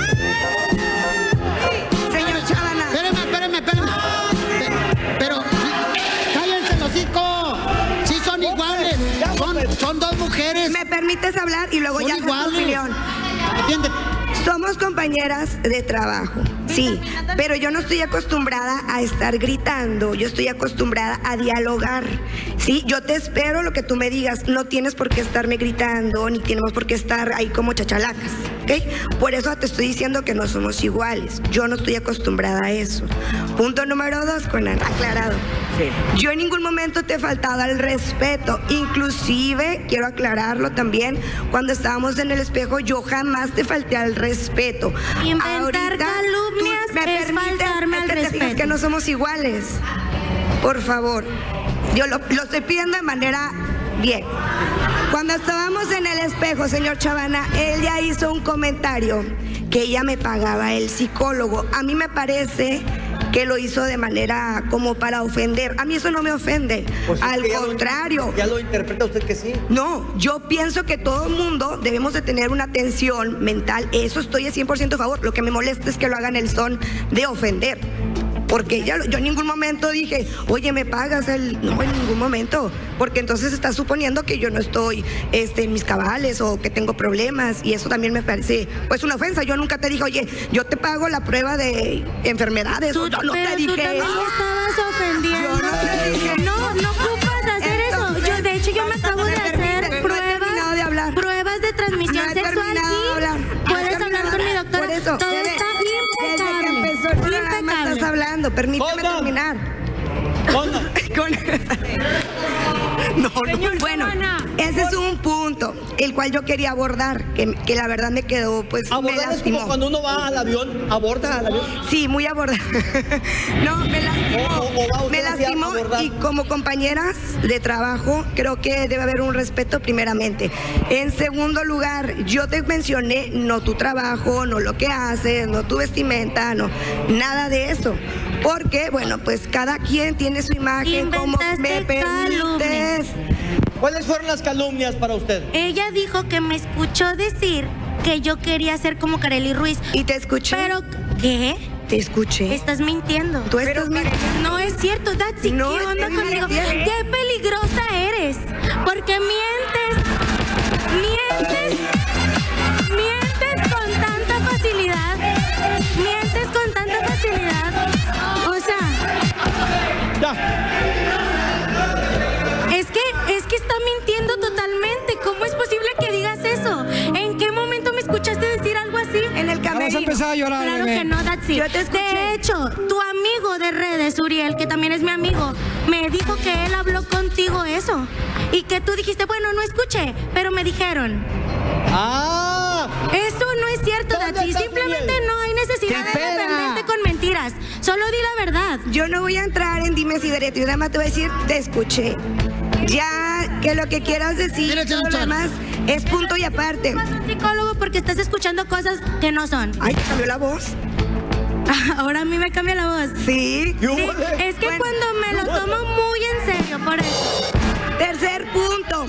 tranquila! Señor Chavana. Espérame, espérame, espérame. Pe- Pero, sí, cállense los hocico. Sí son iguales. Son, son dos mujeres. ¿Me permites hablar y luego Son ya das tu iguales. opinión? Defiéndete. Somos compañeras de trabajo, sí, pero yo no estoy acostumbrada a estar gritando, yo estoy acostumbrada a dialogar, sí, yo te espero lo que tú me digas, no tienes por qué estarme gritando, ni tenemos por qué estar ahí como chachalacas, ¿ok? Por eso te estoy diciendo que no somos iguales, yo no estoy acostumbrada a eso. Punto número dos, Conan, aclarado. Yo en ningún momento te he faltado al respeto, inclusive, quiero aclararlo también, cuando estábamos en el espejo, yo jamás te falté al respeto. Inventar Ahorita, calumnias tú me es permites faltarme al que te digas respeto. que no somos iguales. Por favor, yo lo, lo estoy pidiendo de manera bien. Cuando estábamos en el espejo, señor Chavana, él ya hizo un comentario que ella me pagaba el psicólogo. A mí me parece que lo hizo de manera como para ofender. A mí eso no me ofende. Pues es Al que ya lo- contrario. Ya lo interpreta usted que sí. No, yo pienso que todo el mundo debemos de tener una tensión mental. Eso estoy a cien por ciento a favor. Lo que me molesta es que lo hagan el son de ofender. Porque ya, lo- yo en ningún momento dije, oye, ¿me pagas el...? No, en ningún momento. Porque entonces estás suponiendo que yo no estoy este, en mis cabales o que tengo problemas. Y eso también me parece, pues, una ofensa. Yo nunca te dije, oye, yo te pago la prueba de enfermedades. Tú- o yo no pero te tú dije también eso. me estabas ofendiendo. Yo no te dije. No, no ocupas hacer eso. Yo, de hecho, yo me acabo de me hacer permite, no he pruebas, terminado de hablar. pruebas de transmisión No he sexual terminado de hablar. y No he puedes terminado hablar con de mi hablar. doctora. Por eso, Todo desde- está Desde que impecable. empezó el programa Impecable. estás hablando. Permíteme Hola. terminar. Hola. Con- No, no. Señor Bueno, Chavana. ese es un punto el cual yo quería abordar, que, que la verdad me quedó, pues, me Abordar es lastimó. como cuando uno va al avión, aborda al avión. Sí, muy abordar. No, me lastimó. O- o- o va usted Me hacia lastimó abordar. y como compañeras de trabajo creo que debe haber un respeto primeramente. En segundo lugar, yo te mencioné no tu trabajo, no lo que haces, no tu vestimenta, no, nada de eso. Porque, bueno, pues cada quien tiene su imagen, como me Inventaste calumnias. permites. ¿Cuáles fueron las calumnias para usted? Ella dijo que me escuchó decir que yo quería ser como Kareli Ruiz. Y te escuché. Pero, ¿qué? Te escuché. Estás mintiendo. Tú estás mintiendo. No es cierto, Datsi. No, ¿Qué onda estás conmigo? mintiendo. ¡Qué peligrosa eres! Porque mientes, mientes, mientes con tanta facilidad empezar a llorar, Claro bebé. que no, Datsy. Yo te escuché. De hecho, tu amigo de redes, Uriel, que también es mi amigo, me dijo que él habló contigo eso. Y que tú dijiste, bueno, no escuché, pero me dijeron. ¡Ah! Eso no es cierto, Datsy. Simplemente no hay necesidad de defenderte con mentiras. Solo di la verdad. Yo no voy a entrar en dimes y diretes. Yo nada más te voy a decir, te escuché. Ya que lo que quieras decir, todo lo demás es punto y aparte. Vas a un psicólogo porque estás escuchando cosas que no son. Ay, te cambió la voz. Ahora a mí me cambia la voz. Sí. Sí, es que Bueno. cuando me lo tomo muy en serio, por eso. Tercer punto.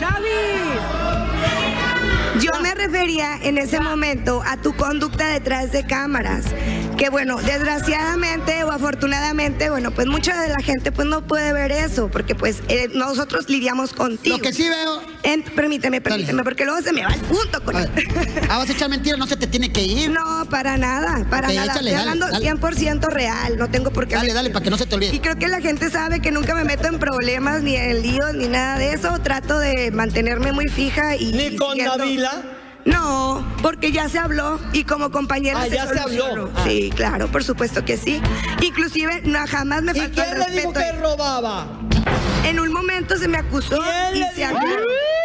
Yo me refería en ese momento a tu conducta detrás de cámaras. Que bueno, desgraciadamente o afortunadamente, bueno, pues mucha de la gente pues no puede ver eso, porque pues eh, nosotros lidiamos contigo. Lo que sí veo... En- permíteme, permíteme, porque luego se me va el punto con Ah, ah, vas a echar mentiras, no se te tiene que ir. No, para nada, para Ok, nada. échale, Estoy dale, hablando dale. cien por ciento real, no tengo por qué. Dale, dale, para que no se te olvide. Y creo que la gente sabe que nunca me meto en problemas, ni en líos, ni nada de eso. Trato de mantenerme muy fija y. ¿Ni con siguiendo- Nabila? No, porque ya se habló y como compañera Ah, ya se solucionó. habló. Ah. Sí, claro, por supuesto que sí. Inclusive no, jamás me ¿Y faltó el quién le dijo respeto. que robaba? En un momento se me acusó ¿Quién y le se dijo? aclaró.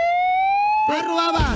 ¿Qué robabas?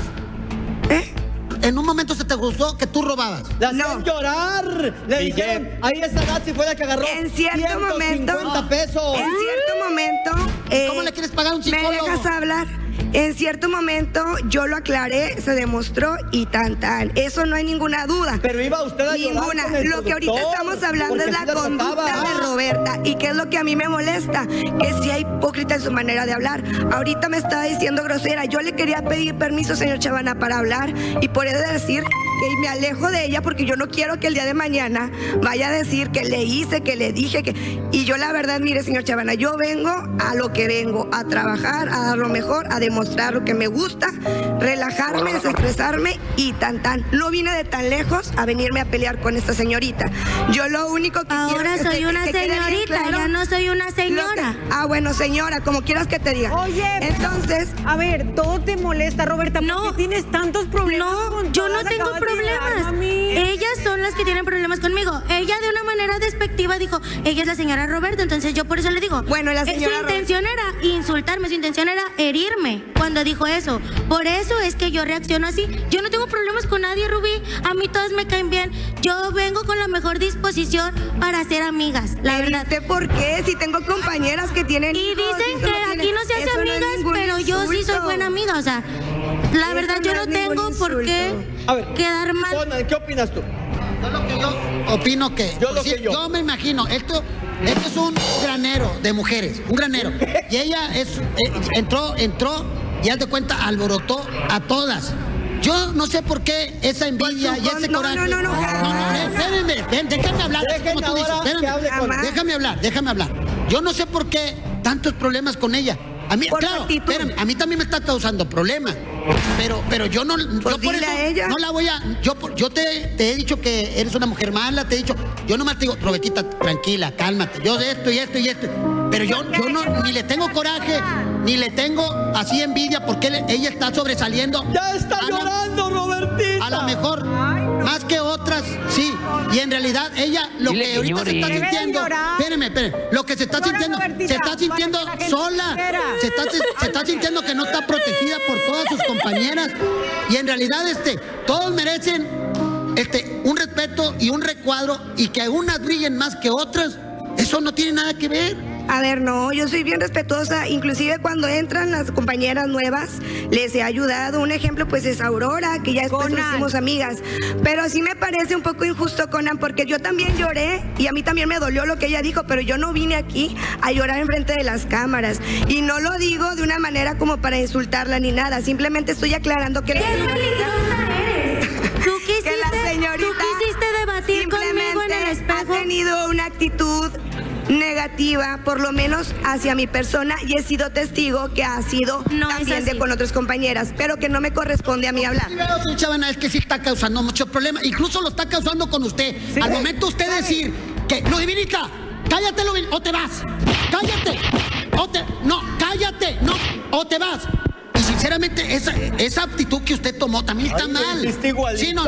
¿Eh? En un momento se te gustó que tú robabas. La hacían llorar. Le dijeron, ahí esa Datsy fue la que agarró En cierto ciento cincuenta momento. pesos. En cierto momento. eh, ¿Cómo le quieres pagar a un ¿Me psicólogo? dejas hablar? En cierto momento yo lo aclaré, se demostró y tan tan. Eso no hay ninguna duda. Pero iba usted a llorar Ninguna. con el Lo que ahorita productor, estamos hablando porque es sí la la conducta tocaba. de Roberta. ¿Y qué es lo que a mí me molesta? Que sí hay hipócrita en su manera de hablar. Ahorita me estaba diciendo grosera. Yo le quería pedir permiso, señor Chavana, para hablar y por eso decir que me alejo de ella porque yo no quiero que el día de mañana vaya a decir que le hice, que le dije que... Y yo la verdad, mire, señor Chavana, yo vengo a lo que vengo, a trabajar, a dar lo mejor, a demostrar lo que me gusta, relajarme, desestresarme y tan tan. No vine de tan lejos a venirme a pelear con esta señorita. Yo lo único que quiero Ahora es soy que- una que quede bien señorita, claro ya no soy una lo que- señora. ah, bueno, señora, como quieras que te diga. Oye, entonces, a ver, todo te molesta, Roberta. ¿Por No. qué tienes tantos problemas? No, con yo todas? no tengo Acabas de llegar, problemas. mami. Ellas son las que tienen problemas conmigo. Ella de una manera despectiva dijo, ella es la señora Roberta, entonces yo por eso le digo. Bueno, la eh, señora Su intención era insultarme, su intención era herirme cuando dijo eso. Por eso es que yo reacciono así. Yo no tengo problemas con nadie, Rubí. A mí todas me caen bien. Yo vengo con la mejor disposición para ser amigas, la verdad. ¿por qué? Si tengo compañeras que tienen Y hijos, dicen eso que no tiene- aquí no se hace eso no es amigas, ningún pero yo sí soy insulto. buena amiga. O sea, la Eso verdad yo no no es ningún tengo por qué insulto. A ver, quedar mal. Conan, ¿qué opinas tú? Yo lo que yo opino que... Yo lo sí, que yo. me imagino, esto, esto es un granero de mujeres, un granero. Y ella es, eh, entró, entró y haz de cuenta, alborotó a todas. Yo no sé por qué esa envidia y ese no, coraje. no, no, no, no, espérenme, ven, déjame hablar, así Dejen como tú dices, ahora que espérame. hable con- Jamás. Déjame hablar, déjame hablar. Yo no sé por qué tantos problemas con ella. A mí, Por su claro, actitud. espérame, a mí también me está causando problemas. Pero, pero yo no, yo por dile eso a ella. no la voy a. Yo, por- yo te, te he dicho que eres una mujer mala, te he dicho. Yo nomás te digo, Robertita, tranquila, cálmate. Yo de esto y esto y esto. Pero yo, yo no, ni le tengo coraje, ni le tengo así envidia porque él- ella está sobresaliendo. ¡Ya está A la- llorando, Robertita! A lo mejor, más que otras, sí. Y en realidad ella lo Dile que que ahorita se llore. está Debe de sintiendo, llorar. espérenme, espérenme, lo que se está Llora, sintiendo, Robertita, se está para que sintiendo la gente sola, quiera. se está, se está sintiendo que no está protegida por todas sus compañeras. Y en realidad, este, todos merecen este, un respeto y un recuadro, y que unas brillen más que otras, eso no tiene nada que ver. A ver, no, yo soy bien respetuosa, inclusive cuando entran las compañeras nuevas, les he ayudado. Un ejemplo, pues, es Aurora, que ya después nos Conan. hicimos amigas. Pero sí me parece un poco injusto, Conan, porque yo también lloré y a mí también me dolió lo que ella dijo, pero yo no vine aquí a llorar enfrente de las cámaras. Y no lo digo de una manera como para insultarla ni nada, simplemente estoy aclarando que... ¡Qué peligrosa eres! Tú quisiste, que la señorita tú quisiste debatir conmigo en el simplemente espejo. ha tenido una actitud negativa, por lo menos hacia mi persona, y he sido testigo que ha sido No es también así. de con otras compañeras, pero que no me corresponde a mí hablar. Sí, veo, señor Chavana, es que sí está causando muchos problemas. Incluso lo está causando con usted. Al momento usted decir que, no, Divinita, cállate, Luvin, o te vas. Cállate. O te, no, cállate, no, o te vas. Y sinceramente, esa, esa actitud que usted tomó también está Ay, me mal. dijiste igualito. Sí, no.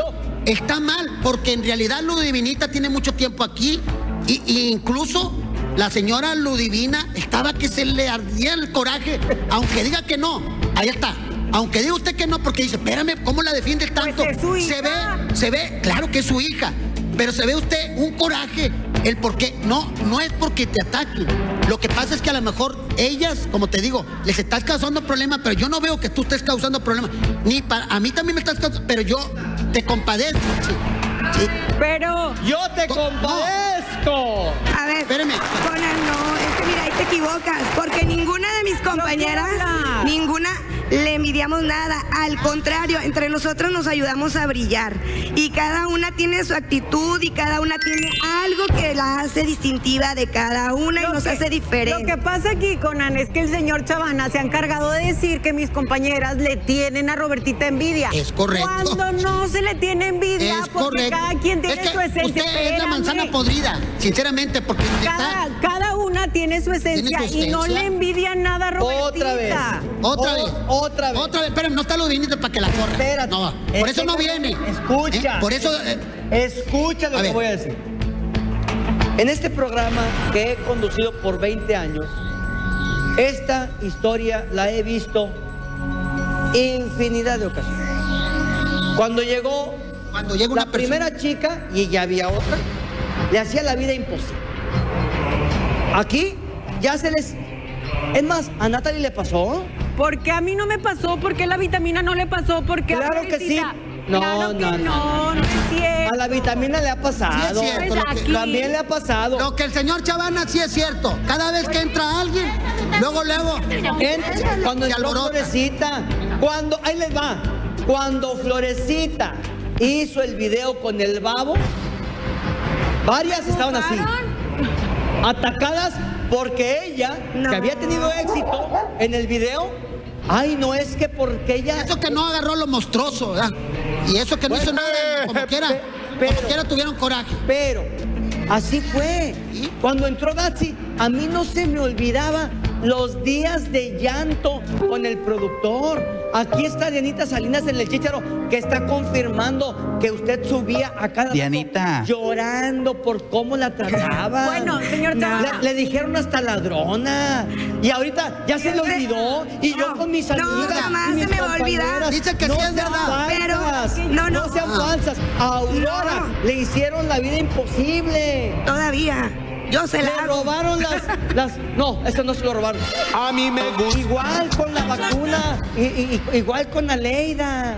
está mal, porque en realidad Ludivinita tiene mucho tiempo aquí y, y incluso la señora Ludivina estaba que se le ardía el coraje, aunque diga que no, ahí está. Aunque diga usted que no, porque dice, espérame, ¿cómo la defiende tanto? Pues es su hija. Se ve, se ve, claro que es su hija, pero se ve usted un coraje, el por qué. No, no es porque te ataquen. Lo que pasa es que a lo mejor ellas, como te digo, les estás causando problemas, pero yo no veo que tú estés causando problemas. Ni para, a mí también me estás causando, pero yo te compadezco. Sí, sí. Pero yo te compadezco. A ver, espérame. Conan, no, es que mira, ahí te equivocas, porque ninguna de mis compañeras, ninguna le envidiamos nada. Al contrario, entre nosotros nos ayudamos a brillar. Y cada una tiene su actitud y cada una tiene algo que la hace distintiva de cada una y nos que, hace diferente. Lo que pasa aquí, Conan, es que el señor Chavana se ha encargado de decir que mis compañeras le tienen a Robertita envidia. Es correcto. Cuando no se le tiene envidia, es porque correcto. cada quien tiene es que su esencia. Usted es la manzana podrida, sinceramente, porque cada, está... cada una tiene su esencia, ¿Tiene su y no esencia? le envidia nada a Robertita. Otra vez. Otra o, vez. Otra vez. Otra vez. Espérame, no está Ludivinita para que la corra. Espérate. No, por eso no viene. Escucha. ¿Eh? Por eso... Eh, Escucha lo a que ver. voy a decir. En este programa que he conducido por veinte años, esta historia la he visto infinidad de ocasiones. Cuando llegó Cuando llega una la primera chica y ya había otra, le hacía la vida imposible. Aquí ya se les... Es más, a Natalie le pasó. ¿Por qué a mí no me pasó? ¿Por qué la vitamina no le pasó? ¿Por qué a Claro que sí. Robertita? No, Claro no, que no, no, no es cierto. A la vitamina le ha pasado. Sí es cierto, lo que- También le ha pasado. Lo que el señor Chavana sí es cierto. Cada vez que entra alguien, luego, luego... En- cuando se entró alborota. Florecita, cuando, ahí les va, cuando Florecita hizo el video con el babo, varias estaban así, atacadas porque ella, No. que había tenido éxito en el video, ay, no es que porque ella... Eso que no agarró lo monstruoso, ¿verdad? Y eso que no Bueno, hizo nada, como quiera, pero- como quiera tuvieron coraje. Pero así fue. Cuando entró Datsy, a mí no se me olvidaba los días de llanto con el productor. Aquí está Dianita Salinas en el Chícharo, que está confirmando que usted subía a cada Dianita. rato llorando por cómo la trataba. Bueno, señor Chavana. Le, le dijeron hasta ladrona. Y ahorita ya se le olvidó. Y yo con mis no, amigas. jamás y mis se me va a olvidar. compañeras, Dice que no sí es sean verdad. falsas, Pero- no, no. no sean falsas. A Aurora No. le hicieron la vida imposible. Todavía. Yo se Le la hago. robaron las, las... No, eso no se lo robaron. A mí me gusta. Igual con la vacuna. y- y- y- igual con Aleida.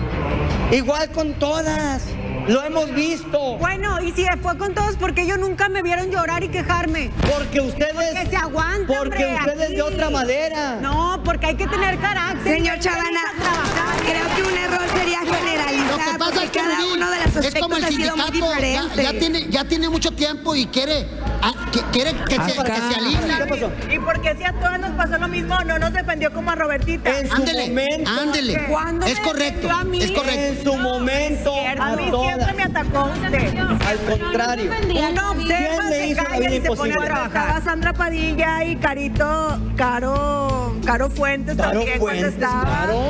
Igual con todas. Lo hemos visto. Bueno, y si fue con todos, porque ellos nunca me vieron llorar y quejarme. Porque ustedes... Porque se aguantan, Porque hombre, ustedes aquí. de otra madera. No, porque hay que tener carácter. Señor Hay que Chavana, venir a trabajar. creo que un error sería generalizar. Lo que pasa porque es que cada Luis, uno de los es como el aspectos ha sido muy sindicato, ya, diferente. ya tiene, ya tiene mucho tiempo y quiere, ah, que, quiere que se, Acá. que se alinee. ¿Qué pasó? ¿Y por qué si a todas nos pasó lo mismo, no nos defendió como a Robertita? En su Ándele, momento. ándele. ¿Cuándo Es me correcto, defendió a mí? es correcto. En su momento. A mí todas. siempre me atacó usted. Al contrario. Uno observa, ¿Quién le se hizo la calla vida y se pone a imposible? trabajar. Estaba Sandra Padilla y Carito, Caro, Caro Fuentes Caro también cuando Fuentes, estaba. claro.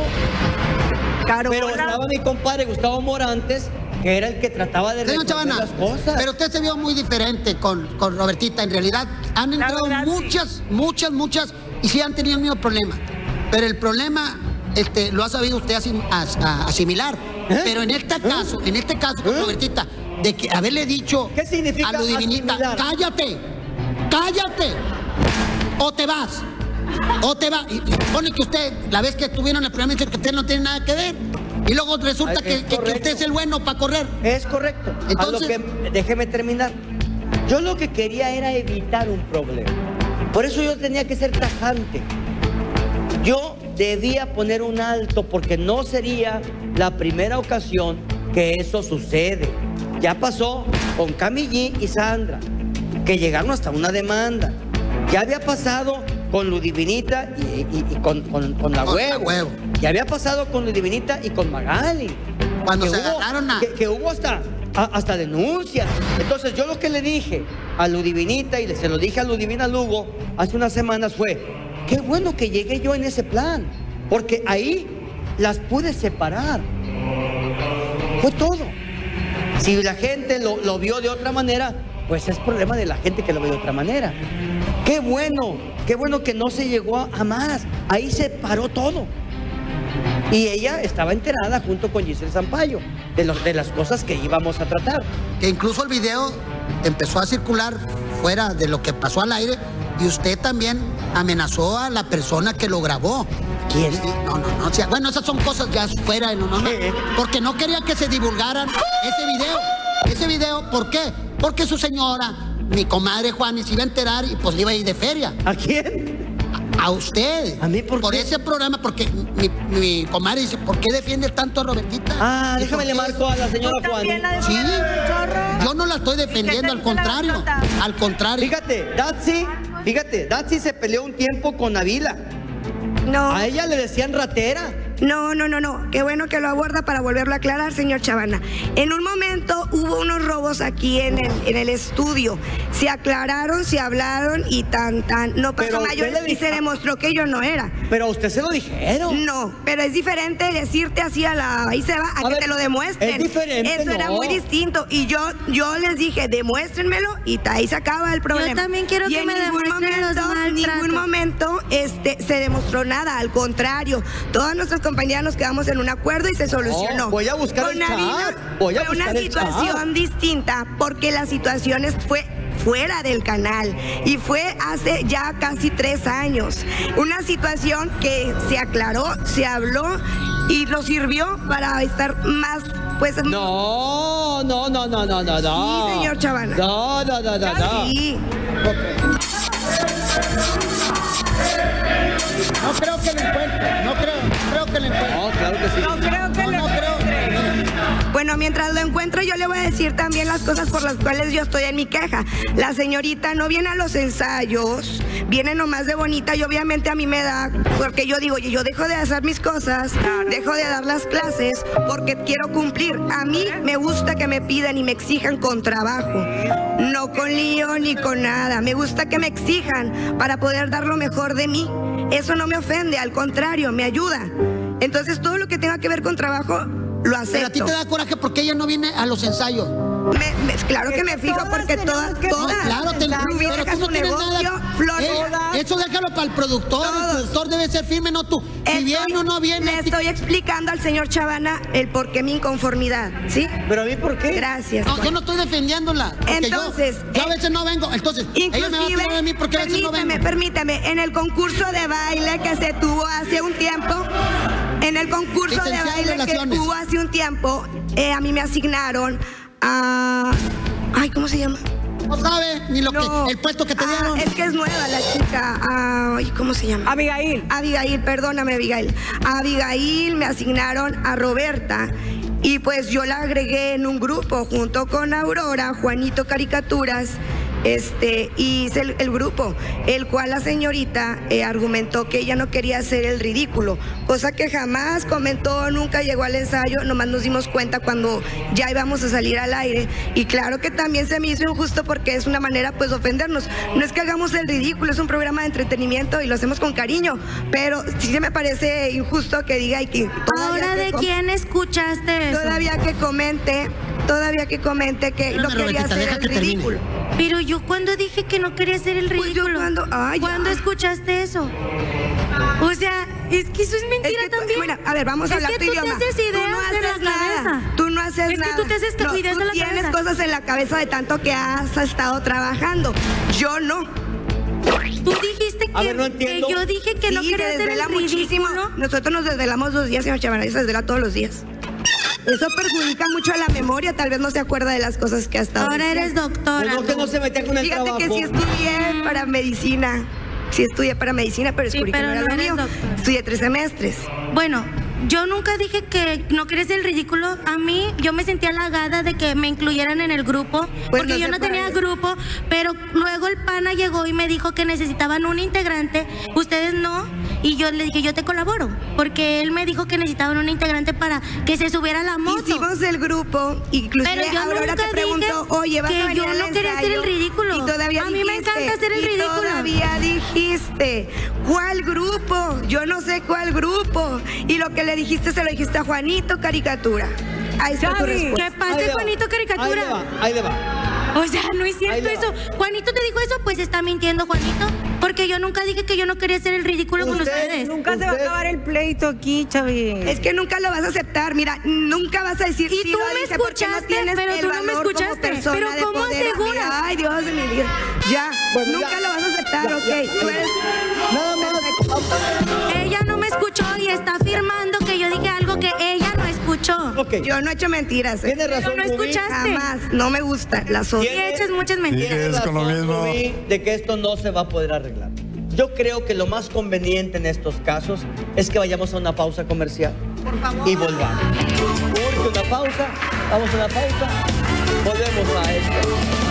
Caro Pero Bola. estaba mi compadre Gustavo Morantes, que era el que trataba de Señor resolver Chavana, las cosas. pero usted se vio muy diferente con, con Robertita. En realidad han entrado verdad, sí. muchas, muchas, muchas y sí han tenido el mismo problema. Pero el problema este, lo ha sabido usted asim- as- a- asimilar. ¿Eh? Pero en este caso, en este caso con ¿Eh? Robertita, de que haberle dicho ¿Qué significa a Ludivinita, asimilar? cállate, cállate, o te vas. O te va, y y supone que usted, la vez que estuvieron en el programa, dice que usted no tiene nada que ver. Y luego resulta Ay, que, es que- que correcto. usted es el bueno para correr. Es correcto. Entonces- A lo que, déjeme terminar. Yo lo que quería era evitar un problema. Por eso yo tenía que ser tajante. Yo debía poner un alto porque no sería la primera ocasión que eso sucede. Ya pasó con Camille y Sandra, que llegaron hasta una demanda. Ya había pasado con Ludivinita y, y- y con, con- con la Con la huevo. Huevo. Ya había pasado con Ludivinita y con Magali. Cuando Que se hubo- agarraron a... que, que hubo hasta, a- hasta denuncias. Entonces yo lo que le dije a Ludivinita y le- se lo dije a Ludivina Lugo hace unas semanas fue, qué bueno que llegué yo en ese plan, porque ahí las pude separar. Fue todo. Si la gente lo, lo vio de otra manera, pues es problema de la gente que lo ve de otra manera. Qué bueno, qué bueno que no se llegó a, a más. Ahí se paró todo. Y ella estaba enterada junto con Giselle Sampaio de, los, de las cosas que íbamos a tratar. Que incluso el video empezó a circular fuera de lo que pasó al aire y usted también amenazó a la persona que lo grabó. ¿Quién? Sí, no, no, no. O sea, bueno, esas son cosas ya fuera. No, no, no, porque no quería que se divulgaran ese video. Ese video, ¿por qué? Porque su señora, mi comadre Juanis, se iba a enterar y pues le iba a ir de feria. ¿A quién? A usted. ¿A mí por, por qué? ese programa, porque mi, mi comadre dice, ¿por qué defiende tanto a Robertita? Ah, déjame le marco a la señora Juanis. Sí, yo no la estoy defendiendo, al contrario. Al contrario. Fíjate, Datsy, fíjate, Datsy se peleó un tiempo con Avila. No. A ella le decían ratera. No, no, no, no. Qué bueno que lo aborda para volverlo a aclarar, señor Chavana. En un momento hubo unos robos aquí en el, en el estudio. Se aclararon, se hablaron y tan, tan. No pasó Pero mayores usted le y se dijo- demostró que yo no era. Pero a usted se lo dijeron. No, pero es diferente decirte así a la. Ahí se va, a, A que ver, te lo demuestren. es diferente, Eso era no. muy distinto. Y yo, yo les dije, demuéstrenmelo y ta- ahí se acaba el problema. Yo también quiero Y que en me ningún demuestren los momento, en ningún maltratos. momento este, se demostró nada. Al contrario, todas nuestras compañeras nos quedamos en un acuerdo y se solucionó. No, voy a buscar Con el Avila chat, voy a fue buscar una el situación distinta porque la situación es- fue fuera del canal y fue hace ya casi tres años. Una situación que se aclaró, se habló y nos sirvió para estar más, pues... No, no, no, no, no, no, no. Sí, señor Chavana. No, no, no, no, no. Sí. No creo que lo encuentre. No creo, no creo que lo encuentre. No, claro que sí. No creo que No, le no creo. Bueno, mientras lo encuentro, yo le voy a decir también las cosas por las cuales yo estoy en mi queja. La señorita no viene a los ensayos, viene nomás de bonita y obviamente a mí me da, porque yo digo, oye, yo dejo de hacer mis cosas, dejo de dar las clases porque quiero cumplir. A mí me gusta que me pidan y me exijan con trabajo, no con lío ni con nada. Me gusta que me exijan para poder dar lo mejor de mí. Eso no me ofende, al contrario, me ayuda. Entonces, todo lo que tenga que ver con trabajo, lo acepto. Pero a ti te da coraje porque ella no viene a los ensayos. Me- me- claro que me fijo porque todas, todas, No, claro, te, Rubí pero deja tú no su tienes negocio, nada. Flor, Eh, todas. eso déjalo para el productor. El Todos. productor debe ser firme, no tú. Si Estoy- viene o no viene. Le estoy explicando al señor Chavana el por qué mi inconformidad, ¿sí? Pero a mí, ¿por qué? Gracias. No, yo no estoy defendiéndola. porque Entonces, yo, yo a eh, veces no vengo. Entonces, ella me va a Inclusive, tirar a mí porque a veces no permítame, vengo. permítame, en el concurso de baile que se tuvo hace un tiempo, en el concurso de Licenciado en baile que Relaciones. tuvo hace un tiempo, eh, a mí me asignaron a... Ay, ¿cómo se llama? No sabe ni lo No. que el puesto que te Ah, dieron. es que es nueva la chica. Ay, ¿cómo se llama? Abigail. Abigail, perdóname, Abigail. A Abigail me asignaron a Roberta. Y pues yo la agregué en un grupo junto con Aurora, Juanito Caricaturas, este, y hice el, el grupo, el cual la señorita eh, argumentó que ella no quería hacer el ridículo, cosa que jamás comentó, nunca llegó al ensayo, nomás nos dimos cuenta cuando ya íbamos a salir al aire. Y claro que también se me hizo injusto porque es una manera pues de ofendernos. No es que hagamos el ridículo, es un programa de entretenimiento y lo hacemos con cariño, pero sí se me parece injusto que diga y que todavía Ahora, que ¿de com- quién escuchaste eso? Todavía que comente, todavía que comente que no Espérame, quería Robertita, hacer deja el que termine. ridículo. Pero yo cuando dije que no quería hacer el Pues yo ridículo. cuando- ay, ya. ¿Cuándo escuchaste eso? O sea, es que eso es mentira Es que tú- también. mira, a ver, vamos a Es hablar que tu tú idioma. te haces Tú ideas no en haces la nada. cabeza. Tú no haces Es que nada. tú te haces No, ideas tú en la tienes cabeza. cosas en la cabeza de tanto que has estado trabajando. Yo no. Tú dijiste que, A ver, no que entiendo. yo dije que no Sí, quería se hacer el desvela muchísimo. ridículo. Nosotros nos desvelamos dos días, señor Chavarría, se desvela todos los días. Eso perjudica mucho a la memoria, tal vez no se acuerda de las cosas que ha estado Ahora eres diciendo. doctora. Pues no, que no se metía con el Fíjate trabajo. que sí estudié para medicina. Sí estudié para medicina, pero Sí, descubrí pero que no no era lo eres mío. doctora. Estudié tres semestres. Bueno, yo nunca dije que no quería hacer el ridículo. A mí, yo me sentía halagada de que me incluyeran en el grupo, Pues porque no yo se no tenía puede. grupo, pero luego el pana llegó y me dijo que necesitaban un integrante, ustedes no, y yo le dije, yo te colaboro, porque él me dijo que necesitaban un integrante para que se subiera a la moto. Hicimos el grupo, inclusive Pero yo Aurora nunca te preguntó, dije oye, vas que a venir yo al no quería hacer el ensayo? ridículo. Y todavía A mí me dijiste, encanta hacer el y ridículo. todavía dijiste, ¿cuál grupo? Yo no sé cuál grupo. Y lo que le dijiste se lo dijiste a Juanito Caricatura. Ahí está tu respuesta. ¿Qué pasa, Juanito Caricatura? Ahí le va, ahí le va. O sea, no es cierto eso. Juanito te dijo eso, pues está mintiendo, Juanito. Porque yo nunca dije que yo no quería hacer el ridículo con ustedes. Nunca se va a acabar el pleito aquí, Chavi. Es que nunca lo vas a aceptar. Mira, nunca vas a decir. Y sí, tú lo me dije, porque no escuchaste, tienes pero el tú no me valor como escuchaste. persona Pero de ¿cómo poder aseguras? admirar. Ay, Dios de mi vida. Ya, Bueno, nunca ya. lo vas a aceptar, Ya, ok. ya. Tú eres... Nada más. Ella no me escuchó y está afirmando que yo dije algo que ella no escuchó. Ok. Yo no he hecho mentiras. ¿eh? Tienes razón, Pero no Rubí. escuchaste. Jamás. No me gusta. Las odio. Y echas muchas mentiras. Tienes es con lo razón, mismo. Rubí, de que esto no se va a poder arreglar. Yo creo que lo más conveniente en estos casos es que vayamos a una pausa comercial. Por favor. Y volvamos. Urge una pausa, vamos a una pausa, volvemos a esto.